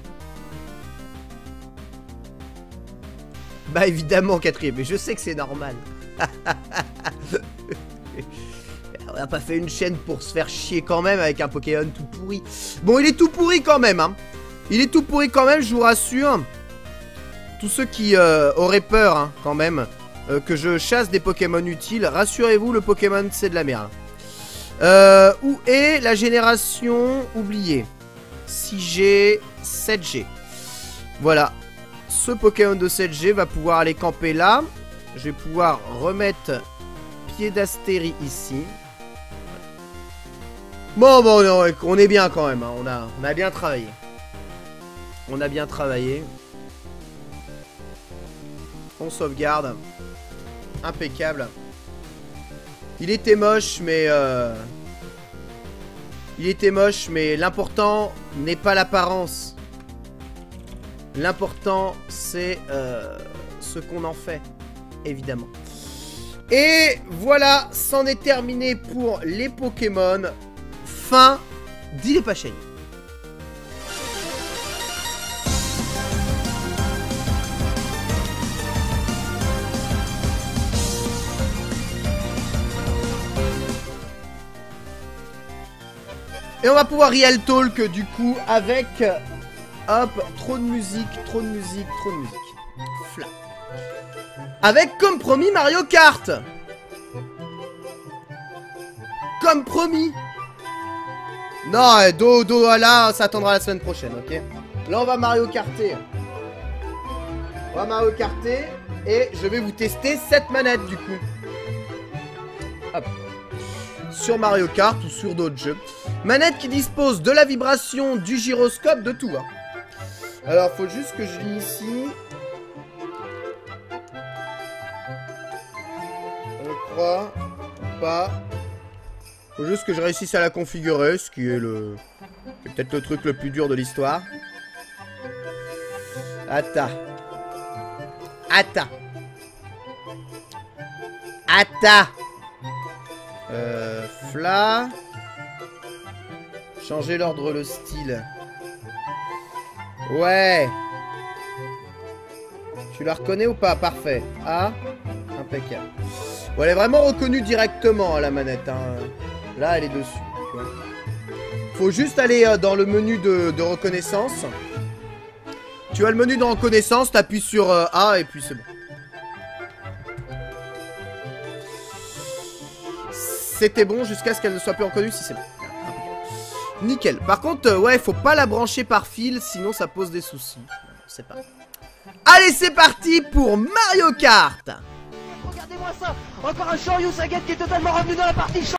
Bah évidemment quatrième, mais je sais que c'est normal. On n'a pas fait une chaîne pour se faire chier quand même avec un Pokémon tout pourri. Bon, il est tout pourri quand même, hein. Il est tout pourri quand même, je vous rassure. Tous ceux qui euh, auraient peur, hein, quand même, euh, que je chasse des Pokémon utiles, rassurez-vous, le Pokémon c'est de la merde. Euh, où est la génération oubliée? six G, sept G. Voilà. Ce Pokémon de sept G va pouvoir aller camper là. Je vais pouvoir remettre pied d'Astérie ici. Bon, bon, non, on est bien quand même. Hein. On, a, on a bien travaillé. On a bien travaillé. On sauvegarde. Impeccable. Il était moche, mais... Euh... Il était moche, mais l'important n'est pas l'apparence. L'important, c'est euh, ce qu'on en fait. Évidemment. Et voilà, c'en est terminé pour les Pokémon. Fin d'Il est pas shiny. Et on va pouvoir Real Talk du coup avec... Hop, trop de musique, trop de musique, trop de musique. Fla. Avec comme promis Mario Kart. Comme promis. Non, euh, do, do, là, ça attendra la semaine prochaine, ok? Là, on va Mario Karter. On va Mario Karter. Et je vais vous tester cette manette, du coup. Hop. Sur Mario Kart ou sur d'autres jeux. Manette qui dispose de la vibration, du gyroscope, de tout, hein. Alors, faut juste que je l'initie. Je crois pas. Faut juste que je réussisse à la configurer, ce qui est le... C'est peut-être le truc le plus dur de l'histoire. Attends. Attends. Attends. Euh... Fla... Changer l'ordre, le style. Ouais. Tu la reconnais ou pas? Parfait. Ah. Impeccable. Bon, elle est vraiment reconnue directement, la manette, hein. Là, elle est dessus. Tu vois. Faut juste aller euh, dans le menu de, de reconnaissance. Tu as le menu de reconnaissance, t'appuies sur euh, A et puis c'est bon. C'était bon jusqu'à ce qu'elle ne soit plus reconnue, si c'est bon. Nickel. Par contre, euh, ouais, faut pas la brancher par fil, sinon ça pose des soucis. C'est pas. Allez, c'est parti pour Mario Kart. Regardez-moi ça. Encore un Shoryusaget qui est totalement revenu dans la partie.